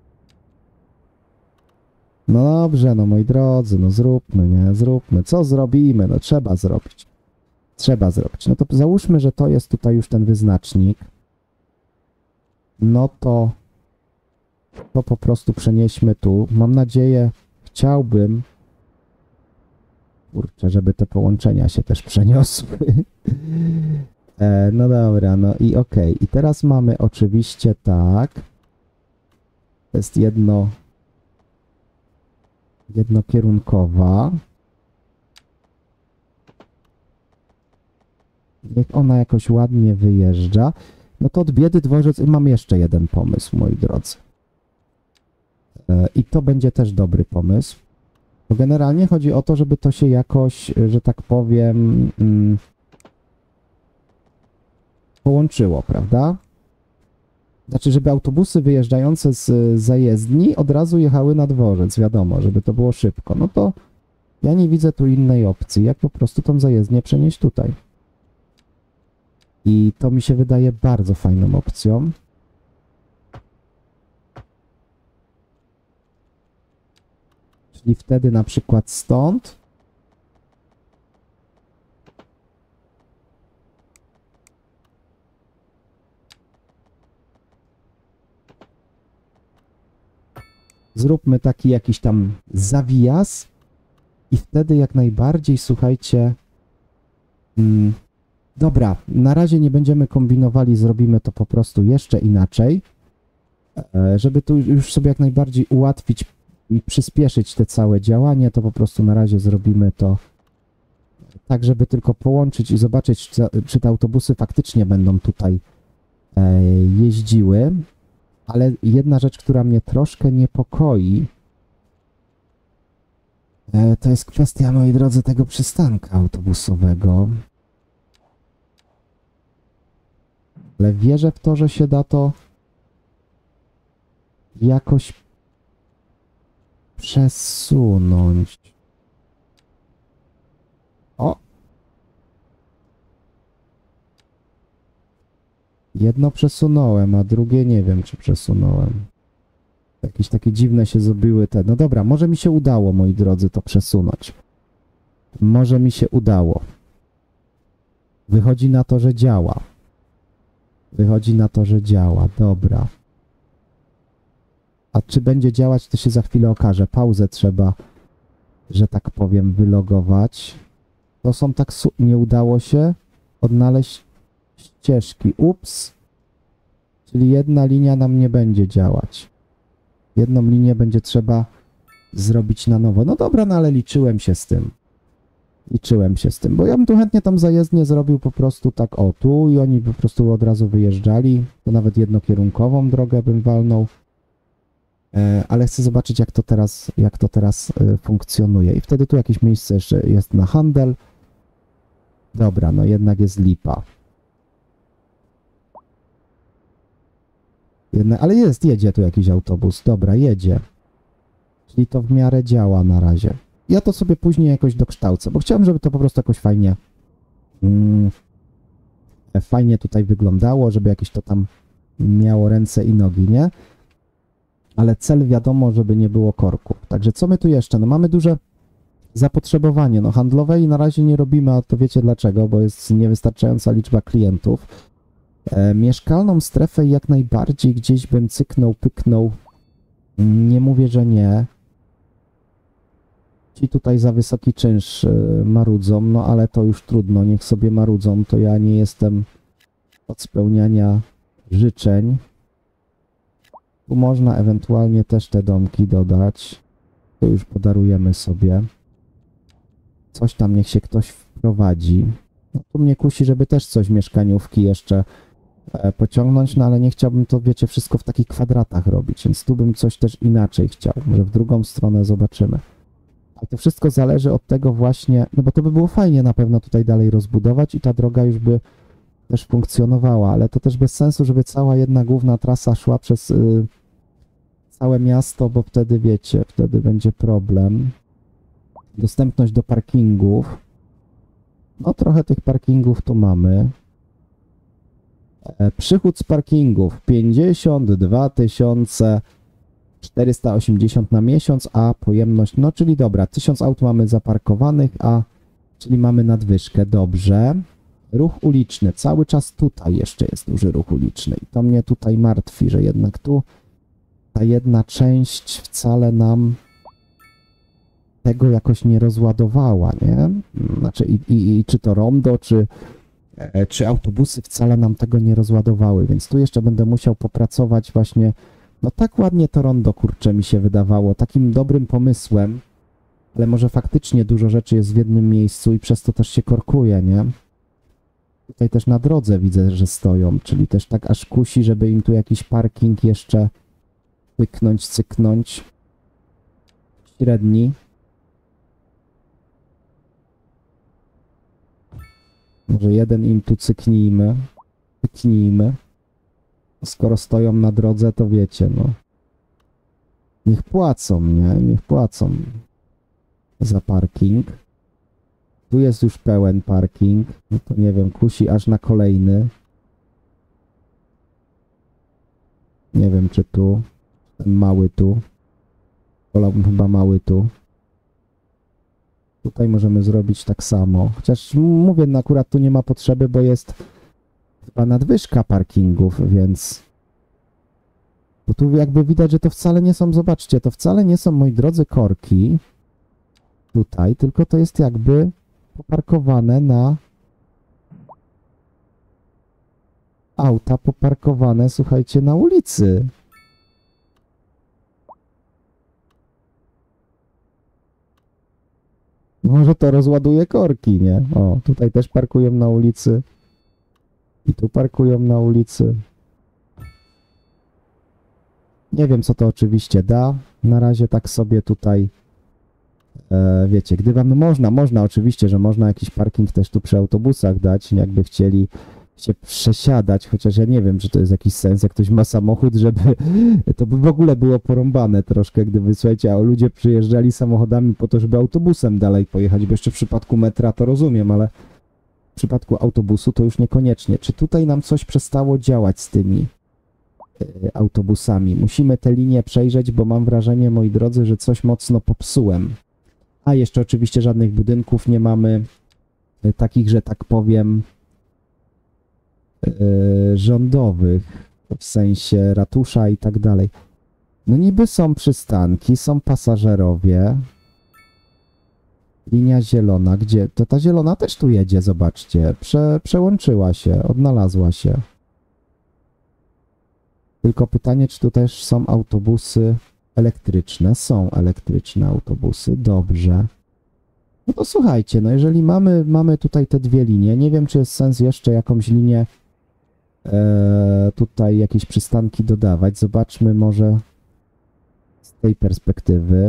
No dobrze, no moi drodzy, no zróbmy, nie, zróbmy. Co zrobimy? No trzeba zrobić. Trzeba zrobić. No to załóżmy, że to jest tutaj już ten wyznacznik. no to to po prostu przenieśmy tu. Mam nadzieję, chciałbym, kurczę, żeby te połączenia się też przeniosły. e, no dobra, no i okej. Okay. I teraz mamy oczywiście tak. To jest jedno jednokierunkowa. Niech ona jakoś ładnie wyjeżdża. No to od biedy dworzec i mam jeszcze jeden pomysł, moi drodzy. E, I to będzie też dobry pomysł. Bo generalnie chodzi o to, żeby to się jakoś, że tak powiem, mm, połączyło, prawda? Znaczy, żeby autobusy wyjeżdżające z zajezdni od razu jechały na dworzec, wiadomo, żeby to było szybko. No to ja nie widzę tu innej opcji, jak po prostu tą zajezdnię przenieść tutaj. I to mi się wydaje bardzo fajną opcją. Czyli wtedy na przykład stąd zróbmy taki jakiś tam zawijas i wtedy jak najbardziej, słuchajcie, mm, dobra, na razie nie będziemy kombinowali, zrobimy to po prostu jeszcze inaczej, e, żeby tu już sobie jak najbardziej ułatwić i przyspieszyć te całe działanie, to po prostu na razie zrobimy to tak, żeby tylko połączyć i zobaczyć, czy, czy te autobusy faktycznie będą tutaj e, jeździły. Ale jedna rzecz, która mnie troszkę niepokoi, e, to jest kwestia, moi drodzy, tego przystanka autobusowego. Ale wierzę w to, że się da to jakoś przesunąć. O! Jedno przesunąłem, a drugie nie wiem, czy przesunąłem. Jakieś takie dziwne się zrobiły te. No dobra, może mi się udało, moi drodzy, to przesunąć. Może mi się udało. Wychodzi na to, że działa. Wychodzi na to, że działa. Dobra. A czy będzie działać, to się za chwilę okaże. Pauzę trzeba, że tak powiem, wylogować. To są tak... Nie udało się odnaleźć ścieżki. Ups. Czyli jedna linia nam nie będzie działać. Jedną linię będzie trzeba zrobić na nowo. No dobra, no ale liczyłem się z tym. Liczyłem się z tym, bo ja bym tu chętnie tam zajezdnię zrobił po prostu tak o tu i oni po prostu od razu wyjeżdżali. To nawet jednokierunkową drogę bym walnął. E, ale chcę zobaczyć, jak to teraz, jak to teraz e, funkcjonuje. I wtedy tu jakieś miejsce jeszcze jest na handel. Dobra, no jednak jest lipa. Jedna, ale jest, jedzie tu jakiś autobus. Dobra, jedzie. Czyli to w miarę działa na razie. Ja to sobie później jakoś dokształcę, bo chciałem, żeby to po prostu jakoś fajnie mm, fajnie tutaj wyglądało, żeby jakieś to tam miało ręce i nogi, nie? Ale cel wiadomo, żeby nie było korków. Także co my tu jeszcze? No mamy duże zapotrzebowanie. No handlowej na razie nie robimy, a to wiecie dlaczego, bo jest niewystarczająca liczba klientów. E, mieszkalną strefę jak najbardziej gdzieś bym cyknął, pyknął. Nie mówię, że nie. Ci tutaj za wysoki czynsz y, marudzą, no ale to już trudno, niech sobie marudzą, to ja nie jestem od spełniania życzeń. Tu można ewentualnie też te domki dodać, to już podarujemy sobie. Coś tam niech się ktoś wprowadzi. No tu mnie kusi, żeby też coś mieszkaniówki jeszcze e, pociągnąć, no ale nie chciałbym to, wiecie, wszystko w takich kwadratach robić, więc tu bym coś też inaczej chciał, może w drugą stronę zobaczymy. Ale to wszystko zależy od tego właśnie, no bo to by było fajnie na pewno tutaj dalej rozbudować i ta droga już by też funkcjonowała, ale to też bez sensu, żeby cała jedna główna trasa szła przez y, całe miasto, bo wtedy wiecie, wtedy będzie problem. Dostępność do parkingów. No trochę tych parkingów tu mamy. E, przychód z parkingów pięćdziesiąt dwa tysiące czterysta osiemdziesiąt na miesiąc, a pojemność, no czyli dobra, tysiąc aut mamy zaparkowanych, a czyli mamy nadwyżkę, dobrze. Ruch uliczny. Cały czas tutaj jeszcze jest duży ruch uliczny. I to mnie tutaj martwi, że jednak tu ta jedna część wcale nam tego jakoś nie rozładowała, nie? Znaczy i, i, i czy to rondo, czy, e, czy autobusy wcale nam tego nie rozładowały, więc tu jeszcze będę musiał popracować właśnie, no tak ładnie to rondo, kurczę, mi się wydawało, takim dobrym pomysłem, ale może faktycznie dużo rzeczy jest w jednym miejscu i przez to też się korkuje, nie? Tutaj też na drodze widzę, że stoją, czyli też tak aż kusi, żeby im tu jakiś parking jeszcze pyknąć, cyknąć. Średni. Może jeden im tu cyknijmy. Cyknijmy. Skoro stoją na drodze, to wiecie, no. Niech płacą, nie? Niech płacą za parking. Tu jest już pełen parking. No to nie wiem, kusi aż na kolejny. Nie wiem, czy tu. Ten mały tu. Wolałbym chyba mały tu. Tutaj możemy zrobić tak samo. Chociaż mówię, no akurat tu nie ma potrzeby, bo jest chyba nadwyżka parkingów, więc... Bo tu jakby widać, że to wcale nie są, zobaczcie, to wcale nie są, moi drodzy, korki. Tutaj, tylko to jest jakby poparkowane na... Auta poparkowane, słuchajcie, na ulicy. Może to rozładuje korki, nie? O, tutaj też parkują na ulicy. I tu parkują na ulicy. Nie wiem, co to oczywiście da. Na razie tak sobie tutaj, e, wiecie, gdy wam można, można oczywiście, że można jakiś parking też tu przy autobusach dać, jakby chcieli się przesiadać, chociaż ja nie wiem, czy to jest jakiś sens, jak ktoś ma samochód, żeby to by w ogóle było porąbane troszkę, gdyby, słuchajcie, a ludzie przyjeżdżali samochodami po to, żeby autobusem dalej pojechać, bo jeszcze w przypadku metra to rozumiem, ale w przypadku autobusu to już niekoniecznie. Czy tutaj nam coś przestało działać z tymi y, autobusami? Musimy te linie przejrzeć, bo mam wrażenie, moi drodzy, że coś mocno popsułem. A jeszcze oczywiście żadnych budynków nie mamy, y, takich, że tak powiem, rządowych, w sensie ratusza i tak dalej. No niby są przystanki, są pasażerowie. Linia zielona, gdzie? To ta zielona też tu jedzie, zobaczcie. Prze, przełączyła się, odnalazła się. Tylko pytanie, czy tu też są autobusy elektryczne? Są elektryczne autobusy, dobrze. No to słuchajcie, no jeżeli mamy, mamy tutaj te dwie linie, nie wiem, czy jest sens jeszcze jakąś linię e, tutaj jakieś przystanki dodawać. Zobaczmy może z tej perspektywy.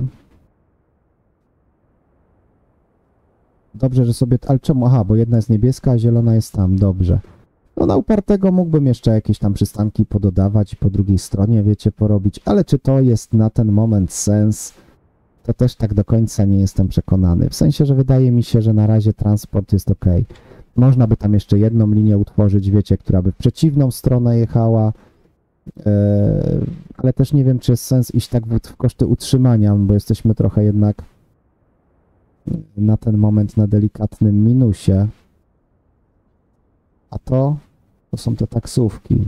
Dobrze, że sobie... Ale czemu? Aha, bo jedna jest niebieska, a zielona jest tam. Dobrze. No na upartego mógłbym jeszcze jakieś tam przystanki pododawać po drugiej stronie, wiecie, porobić. Ale czy to jest na ten moment sens? To też tak do końca nie jestem przekonany. W sensie, że wydaje mi się, że na razie transport jest ok. Można by tam jeszcze jedną linię utworzyć, wiecie, która by w przeciwną stronę jechała. Yy, ale też nie wiem, czy jest sens iść tak w, w koszty utrzymania, bo jesteśmy trochę jednak na ten moment na delikatnym minusie. A to, to są te taksówki.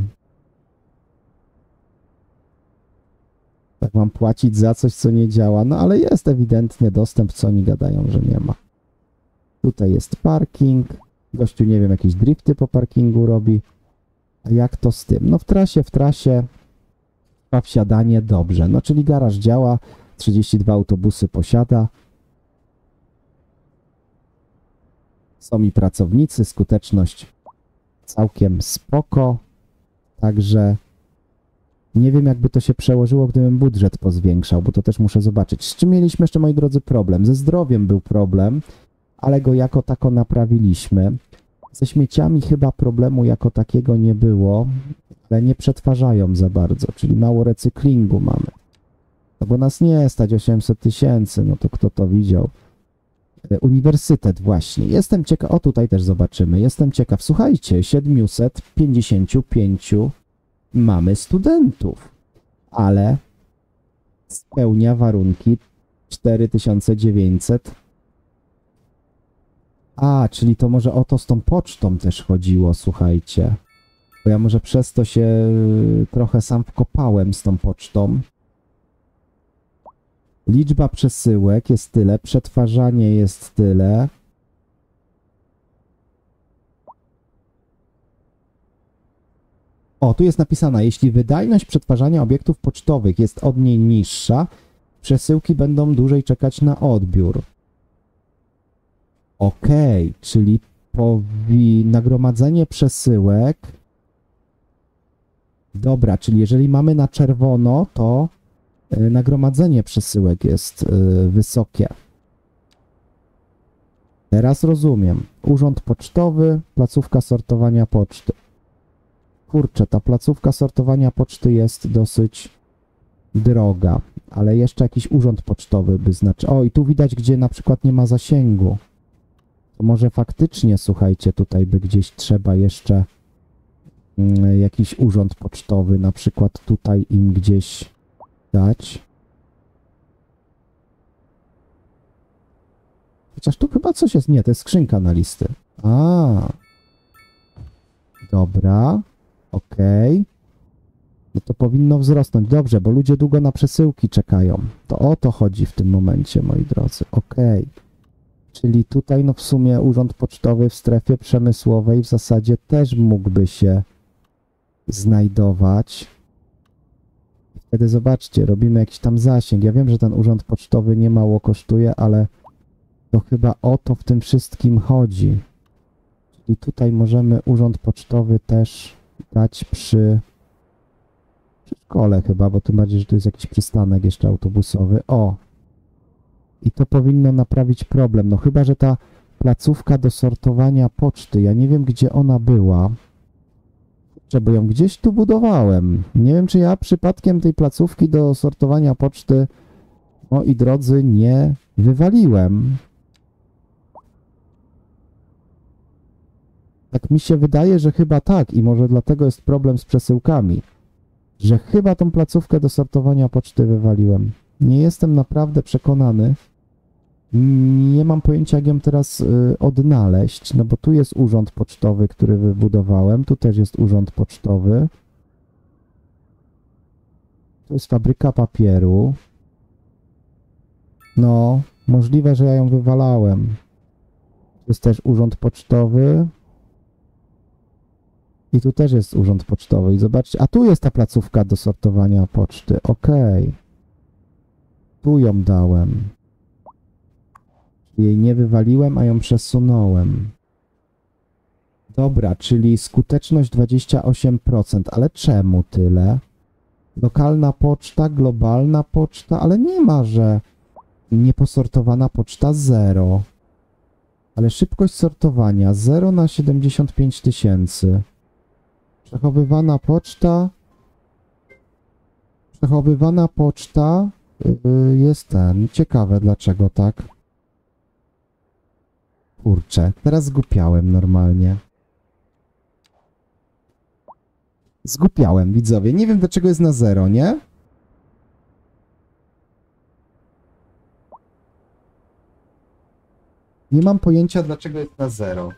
Tak mam płacić za coś, co nie działa. No ale jest ewidentnie dostęp, co oni gadają, że nie ma. Tutaj jest parking. Gościu, nie wiem, jakieś drifty po parkingu robi. A jak to z tym? No w trasie, w trasie trwa wsiadanie, dobrze. No czyli garaż działa, trzydzieści dwa autobusy posiada. Są i pracownicy, skuteczność całkiem spoko. Także nie wiem, jakby to się przełożyło, gdybym budżet pozwiększał, bo to też muszę zobaczyć. Z czym mieliśmy jeszcze, moi drodzy, problem? Ze zdrowiem był problem, ale go jako tako naprawiliśmy. Ze śmieciami chyba problemu jako takiego nie było, ale nie przetwarzają za bardzo, czyli mało recyklingu mamy. No bo nas nie stać osiemset tysięcy, no to kto to widział? Uniwersytet właśnie. Jestem ciekaw, o tutaj też zobaczymy, jestem ciekaw, słuchajcie, siedemset pięćdziesiąt pięć mamy studentów, ale spełnia warunki cztery tysiące dziewięćset, A, czyli to może o to z tą pocztą też chodziło, słuchajcie. Bo ja może przez to się y, trochę sam wkopałem z tą pocztą. Liczba przesyłek jest tyle, przetwarzanie jest tyle. O, tu jest napisane, jeśli wydajność przetwarzania obiektów pocztowych jest od niej niższa, przesyłki będą dłużej czekać na odbiór. Okej, okay, czyli powi... nagromadzenie przesyłek. Dobra, czyli jeżeli mamy na czerwono, to y, nagromadzenie przesyłek jest y, wysokie. Teraz rozumiem. Urząd pocztowy, placówka sortowania poczty. Kurczę, ta placówka sortowania poczty jest dosyć droga, ale jeszcze jakiś urząd pocztowy by znaczył. O, i tu widać, gdzie na przykład nie ma zasięgu. To może faktycznie, słuchajcie, tutaj by gdzieś trzeba jeszcze mm, jakiś urząd pocztowy, na przykład tutaj im gdzieś dać. Chociaż tu chyba coś jest. Nie, to jest skrzynka na listy. A, dobra. Okej. Okay. No to powinno wzrosnąć. Dobrze, bo ludzie długo na przesyłki czekają. To o to chodzi w tym momencie, moi drodzy. Okej. Okay. Czyli tutaj no w sumie urząd pocztowy w strefie przemysłowej w zasadzie też mógłby się znajdować. Wtedy zobaczcie, robimy jakiś tam zasięg. Ja wiem, że ten urząd pocztowy nie mało kosztuje, ale to chyba o to w tym wszystkim chodzi. Czyli tutaj możemy urząd pocztowy też dać przy, przy szkole chyba, bo tym bardziej, że tu jest jakiś przystanek jeszcze autobusowy. O! I to powinno naprawić problem. No chyba, że ta placówka do sortowania poczty, ja nie wiem, gdzie ona była. Kurczę, bo ją gdzieś tu budowałem. Nie wiem, czy ja przypadkiem tej placówki do sortowania poczty, moi drodzy, nie wywaliłem. Tak mi się wydaje, że chyba tak i może dlatego jest problem z przesyłkami, że chyba tą placówkę do sortowania poczty wywaliłem. Nie jestem naprawdę przekonany. Nie mam pojęcia, jak ją teraz y, odnaleźć, no bo tu jest urząd pocztowy, który wybudowałem, tu też jest urząd pocztowy. Tu jest fabryka papieru. No, możliwe, że ja ją wywalałem. Tu jest też urząd pocztowy. I tu też jest urząd pocztowy. I zobaczcie, a tu jest ta placówka do sortowania poczty. Okej. Okay. Tu ją dałem. Jej nie wywaliłem, a ją przesunąłem. Dobra, czyli skuteczność dwadzieścia osiem procent. Ale czemu tyle? Lokalna poczta, globalna poczta, ale nie ma, że nieposortowana poczta zero. Ale szybkość sortowania zero na siedemdziesiąt pięć tysięcy. Przechowywana poczta. Przechowywana poczta yy, jest ten. Ciekawe dlaczego tak. Kurczę, teraz zgłupiałem normalnie. Zgłupiałem, widzowie. Nie wiem dlaczego jest na zero, nie? Nie mam pojęcia dlaczego jest na zero.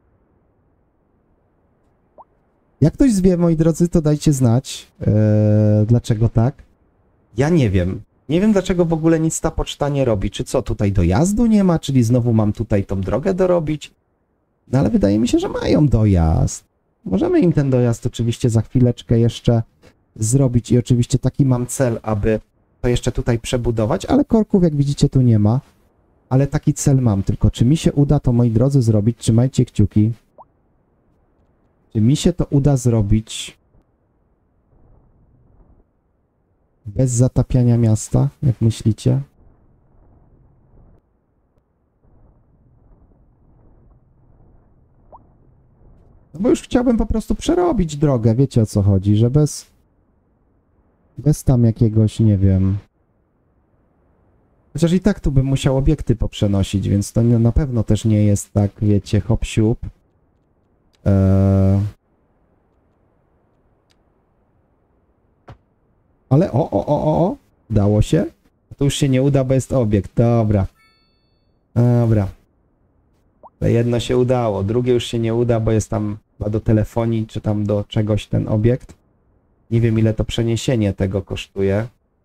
Jak ktoś zwie, moi drodzy, to dajcie znać, yy, dlaczego tak. Ja nie wiem. Nie wiem, dlaczego w ogóle nic ta poczta nie robi. Czy co, tutaj dojazdu nie ma? Czyli znowu mam tutaj tą drogę dorobić? No ale wydaje mi się, że mają dojazd. Możemy im ten dojazd oczywiście za chwileczkę jeszcze zrobić i oczywiście taki mam cel, aby to jeszcze tutaj przebudować, ale korków, jak widzicie, tu nie ma. Ale taki cel mam, tylko czy mi się uda to, moi drodzy, zrobić? Trzymajcie kciuki. Czy mi się to uda zrobić bez zatapiania miasta, jak myślicie? No bo już chciałbym po prostu przerobić drogę, wiecie o co chodzi, że bez bez tam jakiegoś, nie wiem. Chociaż i tak tu bym musiał obiekty poprzenosić, więc to na pewno też nie jest tak, wiecie, hop siup. Eee... Ale o, o, o, o, o, dało się? To już się nie uda, bo jest obiekt, dobra. Dobra. To jedno się udało, drugie już się nie uda, bo jest tam chyba do telefonii, czy tam do czegoś ten obiekt. Nie wiem, ile to przeniesienie tego kosztuje.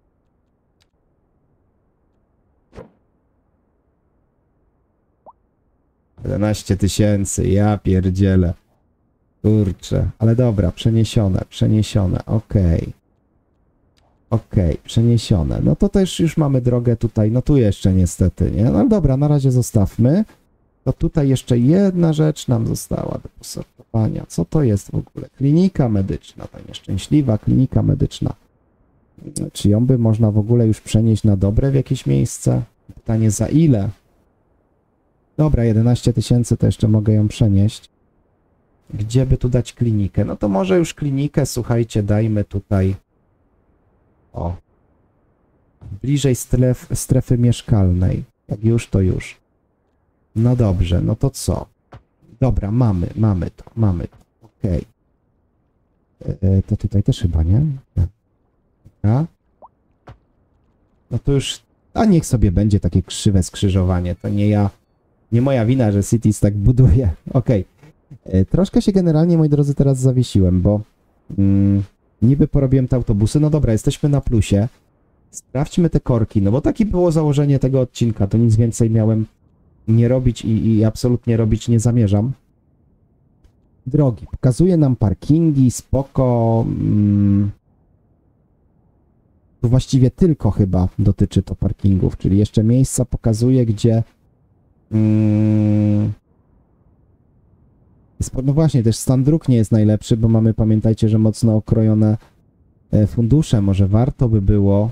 jedenaście tysięcy, ja pierdzielę. Kurczę, ale dobra, przeniesione, przeniesione, okej. Okay. Okej, okay, przeniesione. No to też już mamy drogę tutaj, no tu jeszcze niestety, nie? No dobra, na razie zostawmy. To tutaj jeszcze jedna rzecz nam została do posortowania. Co to jest w ogóle? Klinika medyczna, ta nieszczęśliwa klinika medyczna. Czy ją by można w ogóle już przenieść na dobre w jakieś miejsce? Pytanie za ile? Dobra, jedenaście tysięcy to jeszcze mogę ją przenieść. Gdzie by tu dać klinikę? No to może już klinikę, słuchajcie, dajmy tutaj. O. Bliżej stref, strefy mieszkalnej. Jak już, to już. No dobrze, no to co? Dobra, mamy, mamy to, mamy to. Okej. Okay. To tutaj też chyba, nie? A? No to już... A niech sobie będzie takie krzywe skrzyżowanie. To nie ja... Nie moja wina, że Cities tak buduje. Okej. Okay. Troszkę się generalnie, moi drodzy, teraz zawiesiłem, bo... Mm, niby porobiłem te autobusy. No dobra, jesteśmy na plusie. Sprawdźmy te korki, no bo takie było założenie tego odcinka. To nic więcej miałem nie robić i, i absolutnie robić nie zamierzam. Drogi. Pokazuje nam parkingi, spoko. Mm, tu właściwie tylko chyba dotyczy to parkingów, czyli jeszcze miejsca pokazuje, gdzie... Mm, no właśnie, też stan dróg nie jest najlepszy, bo mamy, pamiętajcie, że mocno okrojone fundusze. Może warto by było,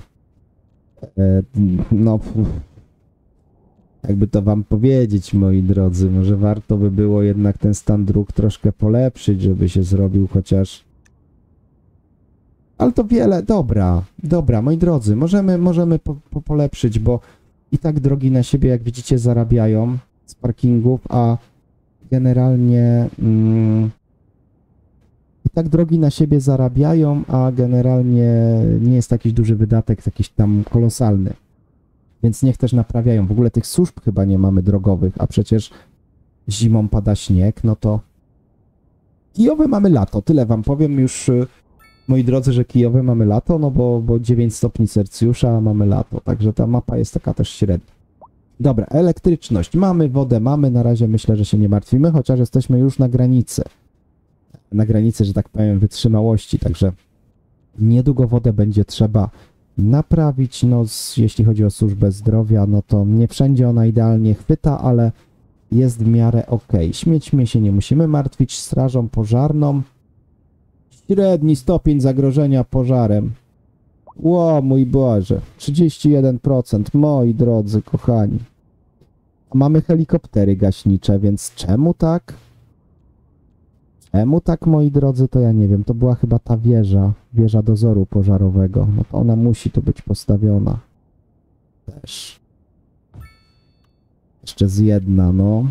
no, jakby to wam powiedzieć, moi drodzy, może warto by było jednak ten stan dróg troszkę polepszyć, żeby się zrobił chociaż... Ale to wiele, dobra, dobra, moi drodzy, możemy, możemy po, po polepszyć, bo i tak drogi na siebie, jak widzicie, zarabiają z parkingów, a generalnie mm, i tak drogi na siebie zarabiają, a generalnie nie jest jakiś duży wydatek, jakiś tam kolosalny. Więc niech też naprawiają. W ogóle tych służb chyba nie mamy drogowych, a przecież zimą pada śnieg, no to kijowe mamy lato. Tyle wam powiem już, moi drodzy, że kijowe mamy lato, no bo, bo dziewięć stopni Celsjusza mamy lato, także ta mapa jest taka też średnia. Dobra, elektryczność. Mamy wodę, mamy. Na razie myślę, że się nie martwimy, chociaż jesteśmy już na granicy. Na granicy, że tak powiem, wytrzymałości, także niedługo wodę będzie trzeba naprawić. No, z, jeśli chodzi o służbę zdrowia, no to nie wszędzie ona idealnie chwyta, ale jest w miarę ok. Śmiećmy się, nie musimy martwić. Strażą pożarną. Średni stopień zagrożenia pożarem. Ło, mój Boże, trzydzieści jeden procent, moi drodzy, kochani. Mamy helikoptery gaśnicze, więc czemu tak? Czemu tak, moi drodzy, to ja nie wiem. To była chyba ta wieża, wieża dozoru pożarowego. No to ona musi tu być postawiona. Też. Jeszcze z jedna, no.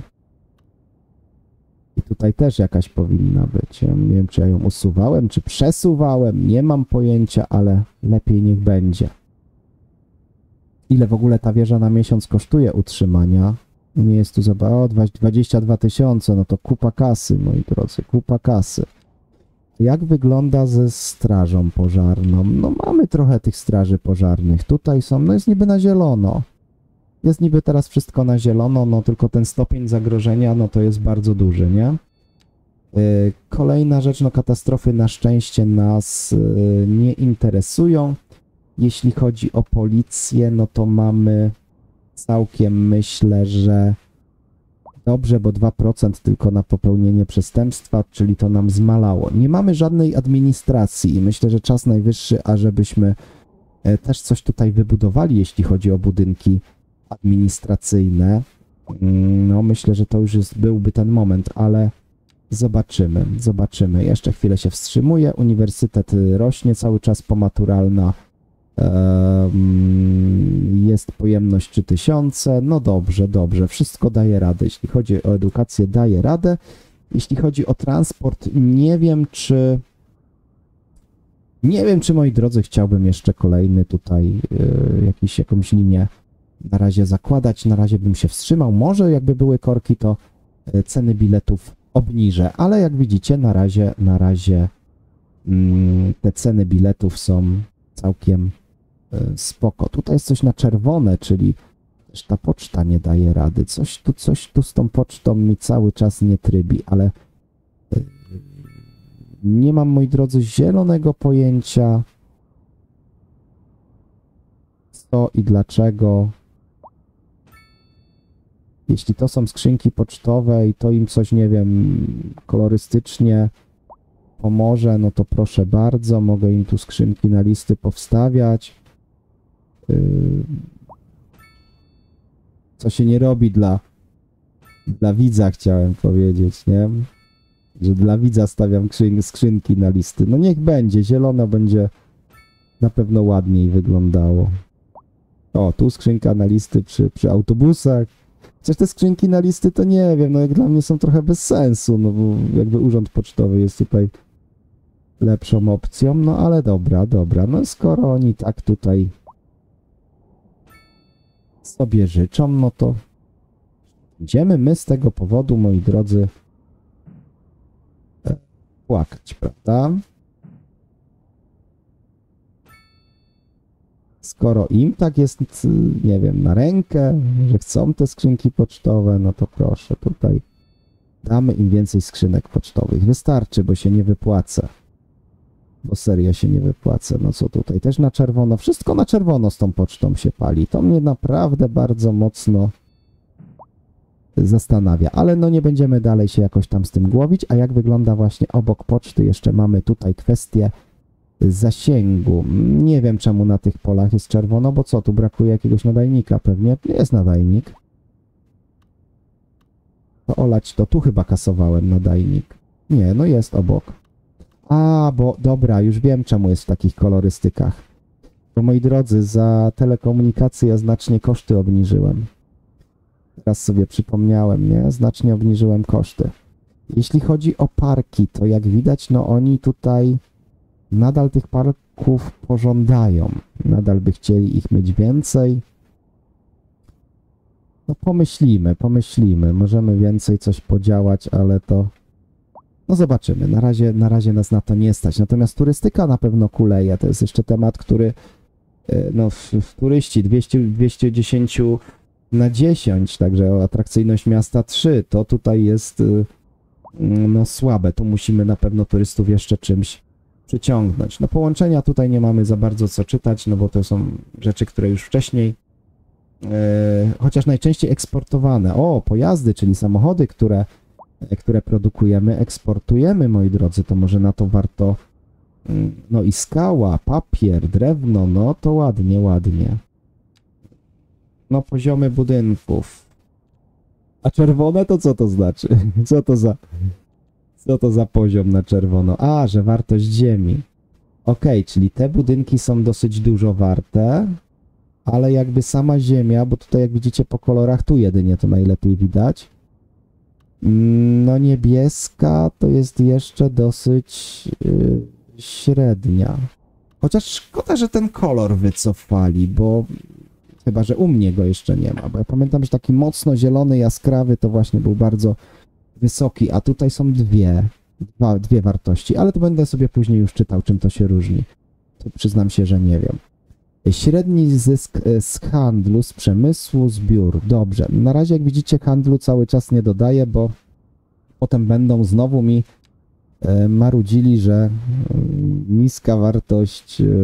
I tutaj też jakaś powinna być. Ja nie wiem, czy ja ją usuwałem, czy przesuwałem. Nie mam pojęcia, ale lepiej niech będzie. Ile w ogóle ta wieża na miesiąc kosztuje utrzymania? Nie jest tu za... O, dwadzieścia dwa tysiące. No to kupa kasy, moi drodzy. Kupa kasy. Jak wygląda ze strażą pożarną? No mamy trochę tych straży pożarnych. Tutaj są... No jest niby na zielono. Jest niby teraz wszystko na zielono, no tylko ten stopień zagrożenia, no to jest bardzo duży, nie? Yy, kolejna rzecz, no katastrofy na szczęście nas yy, nie interesują. Jeśli chodzi o policję, no to mamy całkiem, myślę, że dobrze, bo dwa procent tylko na popełnienie przestępstwa, czyli to nam zmalało. Nie mamy żadnej administracji i myślę, że czas najwyższy, ażebyśmy yy, też coś tutaj wybudowali, jeśli chodzi o budynki administracyjne. No myślę, że to już jest, byłby ten moment, ale zobaczymy, zobaczymy. Jeszcze chwilę się wstrzymuję. Uniwersytet rośnie cały czas, pomaturalna um, jest pojemność trzy tysiące. No dobrze, dobrze, wszystko daje radę. Jeśli chodzi o edukację, daje radę. Jeśli chodzi o transport, nie wiem, czy nie wiem, czy moi drodzy, chciałbym jeszcze kolejny tutaj yy, jakiś, jakąś linię na razie zakładać, na razie bym się wstrzymał. Może jakby były korki, to ceny biletów obniżę, ale jak widzicie, na razie, na razie mm, te ceny biletów są całkiem y, spoko. Tutaj jest coś na czerwone, czyli też ta poczta nie daje rady. Coś tu, coś tu z tą pocztą mi cały czas nie trybi, ale y, nie mam, moi drodzy, zielonego pojęcia, co i dlaczego. Jeśli to są skrzynki pocztowe i to im coś, nie wiem, kolorystycznie pomoże, no to proszę bardzo, mogę im tu skrzynki na listy powstawiać. Yy, co się nie robi dla, dla widza, chciałem powiedzieć, nie? Że dla widza stawiam skrzyn, skrzynki na listy. No niech będzie, zielona będzie na pewno ładniej wyglądało. O, tu skrzynka na listy przy, przy autobusach. Chociaż te skrzynki na listy to nie wiem, no jak dla mnie są trochę bez sensu, no bo jakby urząd pocztowy jest tutaj lepszą opcją, no ale dobra, dobra, no skoro oni tak tutaj sobie życzą, no to będziemy my z tego powodu, moi drodzy, płakać, prawda? Skoro im tak jest, nie wiem, na rękę, że chcą te skrzynki pocztowe, no to proszę, tutaj damy im więcej skrzynek pocztowych. Wystarczy, bo się nie wypłacę. Bo serio się nie wypłacę. No co tutaj, też na czerwono. Wszystko na czerwono z tą pocztą się pali. To mnie naprawdę bardzo mocno zastanawia. Ale no nie będziemy dalej się jakoś tam z tym głowić. A jak wygląda właśnie obok poczty, jeszcze mamy tutaj kwestię zasięgu. Nie wiem, czemu na tych polach jest czerwono, bo co, tu brakuje jakiegoś nadajnika pewnie. Jest nadajnik. To olać, to tu chyba kasowałem nadajnik. Nie, no jest obok. A, bo dobra, już wiem, czemu jest w takich kolorystykach. Bo moi drodzy, za telekomunikację ja znacznie koszty obniżyłem. Teraz sobie przypomniałem, nie? Znacznie obniżyłem koszty. Jeśli chodzi o parki, to jak widać, no oni tutaj nadal tych parków pożądają. Nadal by chcieli ich mieć więcej. No pomyślimy, pomyślimy. Możemy więcej coś podziałać, ale to... No zobaczymy. Na razie, na razie nas na to nie stać. Natomiast turystyka na pewno kuleje. To jest jeszcze temat, który... No w, w turyści dwieście, dwieście dziesięć na dziesięć, także atrakcyjność miasta trzy. To tutaj jest no słabe. Tu musimy na pewno turystów jeszcze czymś przyciągnąć. No połączenia tutaj nie mamy za bardzo co czytać, no bo to są rzeczy, które już wcześniej, e, chociaż najczęściej eksportowane. O, pojazdy, czyli samochody, które, które produkujemy, eksportujemy, moi drodzy, to może na to warto, no i skała, papier, drewno, no to ładnie, ładnie. No poziomy budynków. A czerwone to co to znaczy? Co to za... Co to za poziom na czerwono? A, że wartość ziemi. Ok, czyli te budynki są dosyć dużo warte, ale jakby sama ziemia, bo tutaj jak widzicie po kolorach, tu jedynie to najlepiej widać. No niebieska to jest jeszcze dosyć yy, średnia. Chociaż szkoda, że ten kolor wycofali, bo chyba, że u mnie go jeszcze nie ma, bo ja pamiętam, że taki mocno zielony, jaskrawy to właśnie był bardzo wysoki, a tutaj są dwie, dwa, dwie wartości, ale to będę sobie później już czytał, czym to się różni. To przyznam się, że nie wiem. Średni zysk z handlu, z przemysłu, zbiór. Dobrze. Na razie, jak widzicie, handlu cały czas nie dodaję, bo potem będą znowu mi e, marudzili, że e, niska wartość e,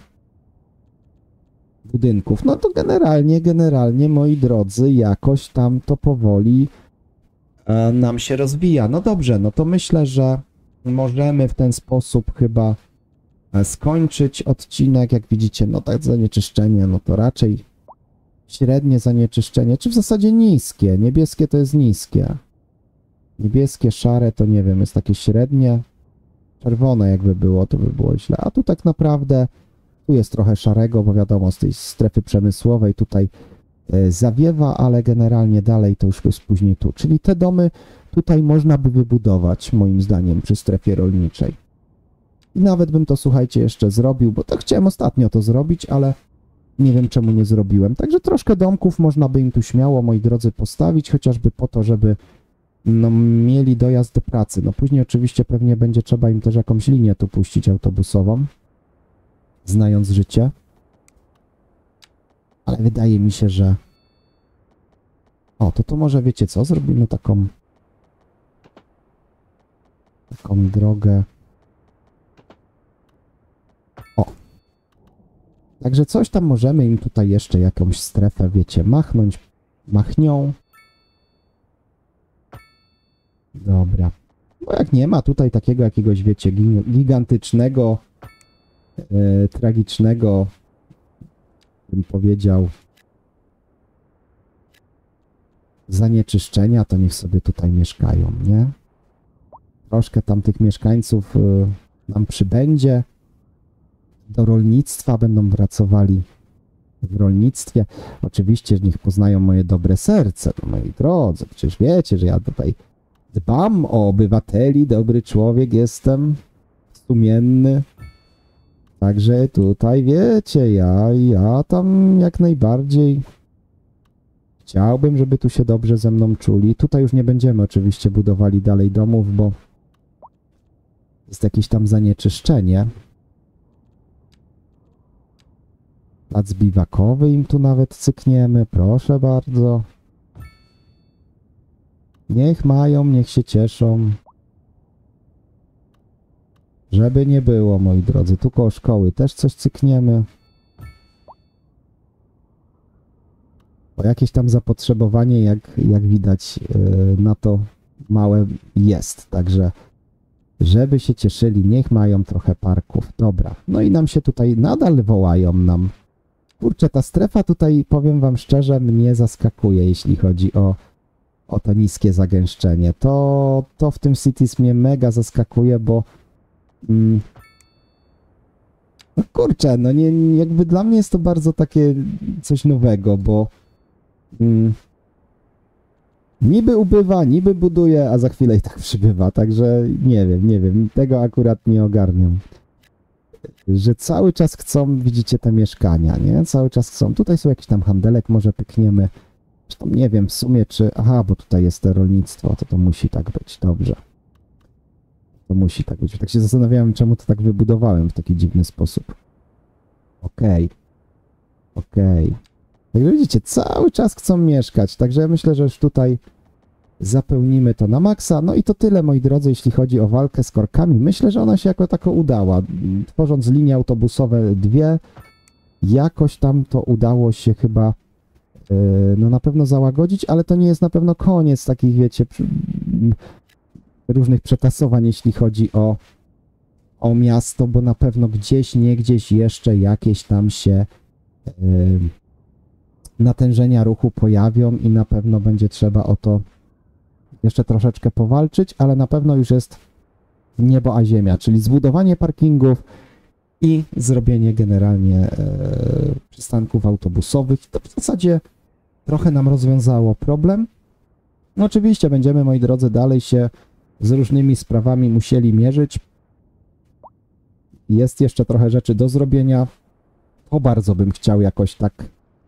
budynków. No to generalnie, generalnie, moi drodzy, jakoś tam to powoli e, nam się rozwija. No dobrze, no to myślę, że możemy w ten sposób chyba skończyć odcinek. Jak widzicie, no tak zanieczyszczenie, no to raczej średnie zanieczyszczenie, czy w zasadzie niskie. Niebieskie to jest niskie. Niebieskie, szare to nie wiem, jest takie średnie. Czerwone jakby było, to by było źle. A tu tak naprawdę, tu jest trochę szarego, bo wiadomo, z tej strefy przemysłowej tutaj e, zawiewa, ale generalnie dalej to już jest później tu. Czyli te domy tutaj można by wybudować, moim zdaniem, przy strefie rolniczej. I nawet bym to, słuchajcie, jeszcze zrobił, bo to chciałem ostatnio to zrobić, ale nie wiem, czemu nie zrobiłem. Także troszkę domków można by im tu śmiało, moi drodzy, postawić, chociażby po to, żeby no, mieli dojazd do pracy. No później oczywiście pewnie będzie trzeba im też jakąś linię tu puścić autobusową, znając życie. Ale wydaje mi się, że... O, to to może wiecie co? Zrobimy taką... Taką drogę... O! Także coś tam możemy im tutaj jeszcze jakąś strefę, wiecie, machnąć. Machnią. Dobra. Bo jak nie ma tutaj takiego jakiegoś, wiecie, gigantycznego, e, tragicznego, bym powiedział, zanieczyszczenia, to niech sobie tutaj mieszkają, nie? Troszkę tam tych mieszkańców y, nam przybędzie. Do rolnictwa będą pracowali w rolnictwie. Oczywiście niech poznają moje dobre serce, no moi drodzy. Przecież wiecie, że ja tutaj dbam o obywateli, dobry człowiek jestem, sumienny. Także tutaj wiecie, ja, ja tam jak najbardziej chciałbym, żeby tu się dobrze ze mną czuli. Tutaj już nie będziemy oczywiście budowali dalej domów, bo jest jakieś tam zanieczyszczenie. Plac biwakowy im tu nawet cykniemy, proszę bardzo. Niech mają, niech się cieszą. Żeby nie było, moi drodzy, tu koło szkoły też coś cykniemy. Bo jakieś tam zapotrzebowanie, jak, jak widać, yy, na to małe jest. Także żeby się cieszyli, niech mają trochę parków. Dobra, no i nam się tutaj nadal wołają nam. Kurczę, ta strefa tutaj, powiem wam szczerze, mnie zaskakuje, jeśli chodzi o, o to niskie zagęszczenie. To, to w tym Cities mnie mega zaskakuje, bo mm, no kurczę, no nie, jakby dla mnie jest to bardzo takie coś nowego, bo mm, niby ubywa, niby buduje, a za chwilę i tak przybywa, także nie wiem, nie wiem, tego akurat nie ogarniam. Że cały czas chcą, widzicie, te mieszkania, nie? Cały czas chcą. Tutaj są jakiś tam handelek, może pykniemy. Zresztą nie wiem w sumie, czy... Aha, bo tutaj jest to rolnictwo, to to musi tak być, dobrze. To musi tak być. Tak się zastanawiałem, czemu to tak wybudowałem w taki dziwny sposób. Okej. Okay. Okej. Okay. Także widzicie, cały czas chcą mieszkać, także ja myślę, że już tutaj zapełnimy to na maksa. No i to tyle, moi drodzy, jeśli chodzi o walkę z korkami. Myślę, że ona się jako tako udała. Tworząc linie autobusowe dwie, jakoś tam to udało się chyba yy, no na pewno załagodzić, ale to nie jest na pewno koniec takich, wiecie, różnych przetasowań, jeśli chodzi o, o miasto, bo na pewno gdzieś, nie gdzieś jeszcze jakieś tam się yy, natężenia ruchu pojawią i na pewno będzie trzeba o to jeszcze troszeczkę powalczyć, ale na pewno już jest niebo a ziemia, czyli zbudowanie parkingów i zrobienie generalnie e, przystanków autobusowych. To w zasadzie trochę nam rozwiązało problem. No oczywiście będziemy, moi drodzy, dalej się z różnymi sprawami musieli mierzyć. Jest jeszcze trochę rzeczy do zrobienia. To bardzo bym chciał jakoś tak,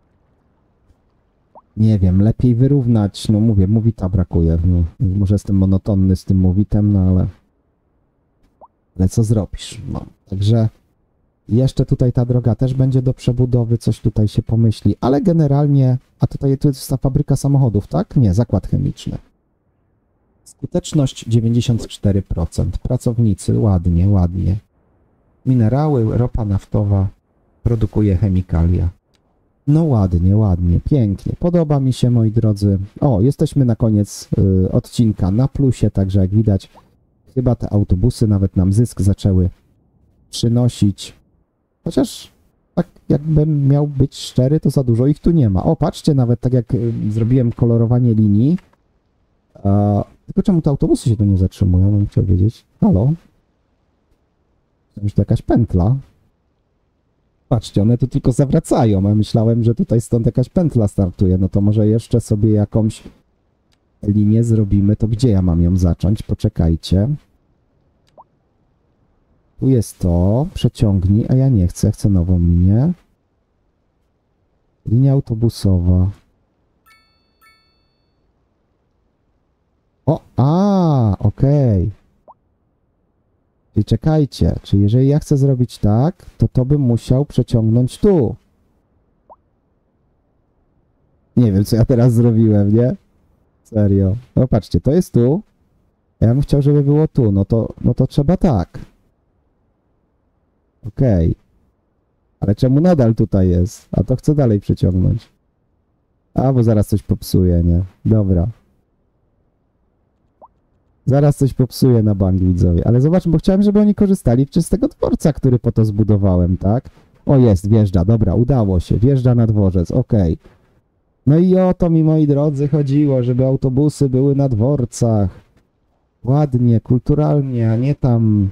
nie wiem, lepiej wyrównać. No mówię, Movita brakuje. No, może jestem monotonny z tym Movitem, no ale... Ale co zrobisz? No, także jeszcze tutaj ta droga też będzie do przebudowy, coś tutaj się pomyśli, ale generalnie... A tutaj tu jest ta fabryka samochodów, tak? Nie, zakład chemiczny. Skuteczność dziewięćdziesiąt cztery procent. Pracownicy, ładnie, ładnie. Minerały, ropa naftowa, produkuje chemikalia. No ładnie, ładnie, pięknie. Podoba mi się, moi drodzy. O, jesteśmy na koniec y, odcinka na plusie, także jak widać, chyba te autobusy nawet nam zysk zaczęły przynosić. Chociaż, tak jakbym miał być szczery, to za dużo ich tu nie ma. O, patrzcie, nawet tak jak y, zrobiłem kolorowanie linii. A, tylko czemu te autobusy się tu nie zatrzymują, bym chciał wiedzieć. Halo? Już to jakaś pętla. Patrzcie, one tu tylko zawracają, a myślałem, że tutaj stąd jakaś pętla startuje. No to może jeszcze sobie jakąś linię zrobimy. To gdzie ja mam ją zacząć? Poczekajcie. Tu jest to. Przeciągnij, a ja nie chcę. Chcę nową linię. Linia autobusowa. O, a, okej. Czyli czekajcie, czy jeżeli ja chcę zrobić tak, to to bym musiał przeciągnąć tu. Nie wiem, co ja teraz zrobiłem, nie? Serio. No patrzcie, to jest tu. Ja bym chciał, żeby było tu. No to, no to trzeba tak. Okej. Ale czemu nadal tutaj jest? A to chcę dalej przeciągnąć. A, bo zaraz coś popsuje, nie? Dobra. Zaraz coś popsuje na bank, widzowie. Ale zobaczmy, bo chciałem, żeby oni korzystali z tego dworca, który po to zbudowałem, tak? O, jest, wjeżdża. Dobra, udało się. Wjeżdża na dworzec. Okej. No i o to mi, moi drodzy, chodziło, żeby autobusy były na dworcach. Ładnie, kulturalnie, a nie tam...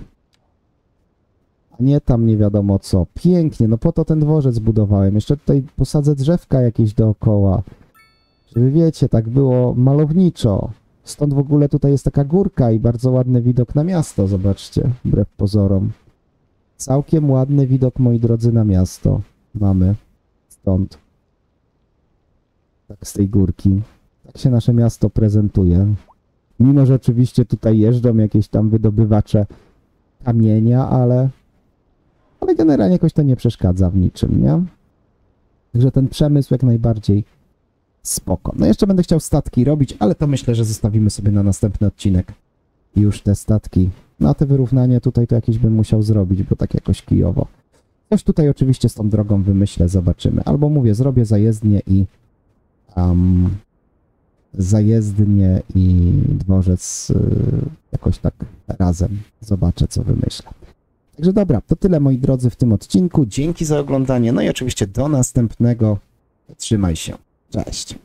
A nie tam nie wiadomo co. Pięknie, no po to ten dworzec budowałem. Jeszcze tutaj posadzę drzewka jakieś dookoła. Żeby wiecie, tak było malowniczo. Stąd w ogóle tutaj jest taka górka i bardzo ładny widok na miasto, zobaczcie, wbrew pozorom. Całkiem ładny widok, moi drodzy, na miasto mamy. Stąd. Tak z tej górki. Tak się nasze miasto prezentuje. Mimo, że oczywiście tutaj jeżdżą jakieś tam wydobywacze kamienia, ale... Ale generalnie jakoś to nie przeszkadza w niczym, nie? Także ten przemysł jak najbardziej spoko. No jeszcze będę chciał statki robić, ale to myślę, że zostawimy sobie na następny odcinek. Już te statki. No a te wyrównanie tutaj to jakieś bym musiał zrobić, bo tak jakoś kijowo. Coś tutaj oczywiście z tą drogą wymyślę, zobaczymy. Albo mówię, zrobię zajezdnię i... Um, zajezdnię i dworzec y, jakoś tak razem. Zobaczę, co wymyślę. Także dobra, to tyle, moi drodzy, w tym odcinku. Dzięki za oglądanie, no i oczywiście do następnego. Trzymaj się. Cześć.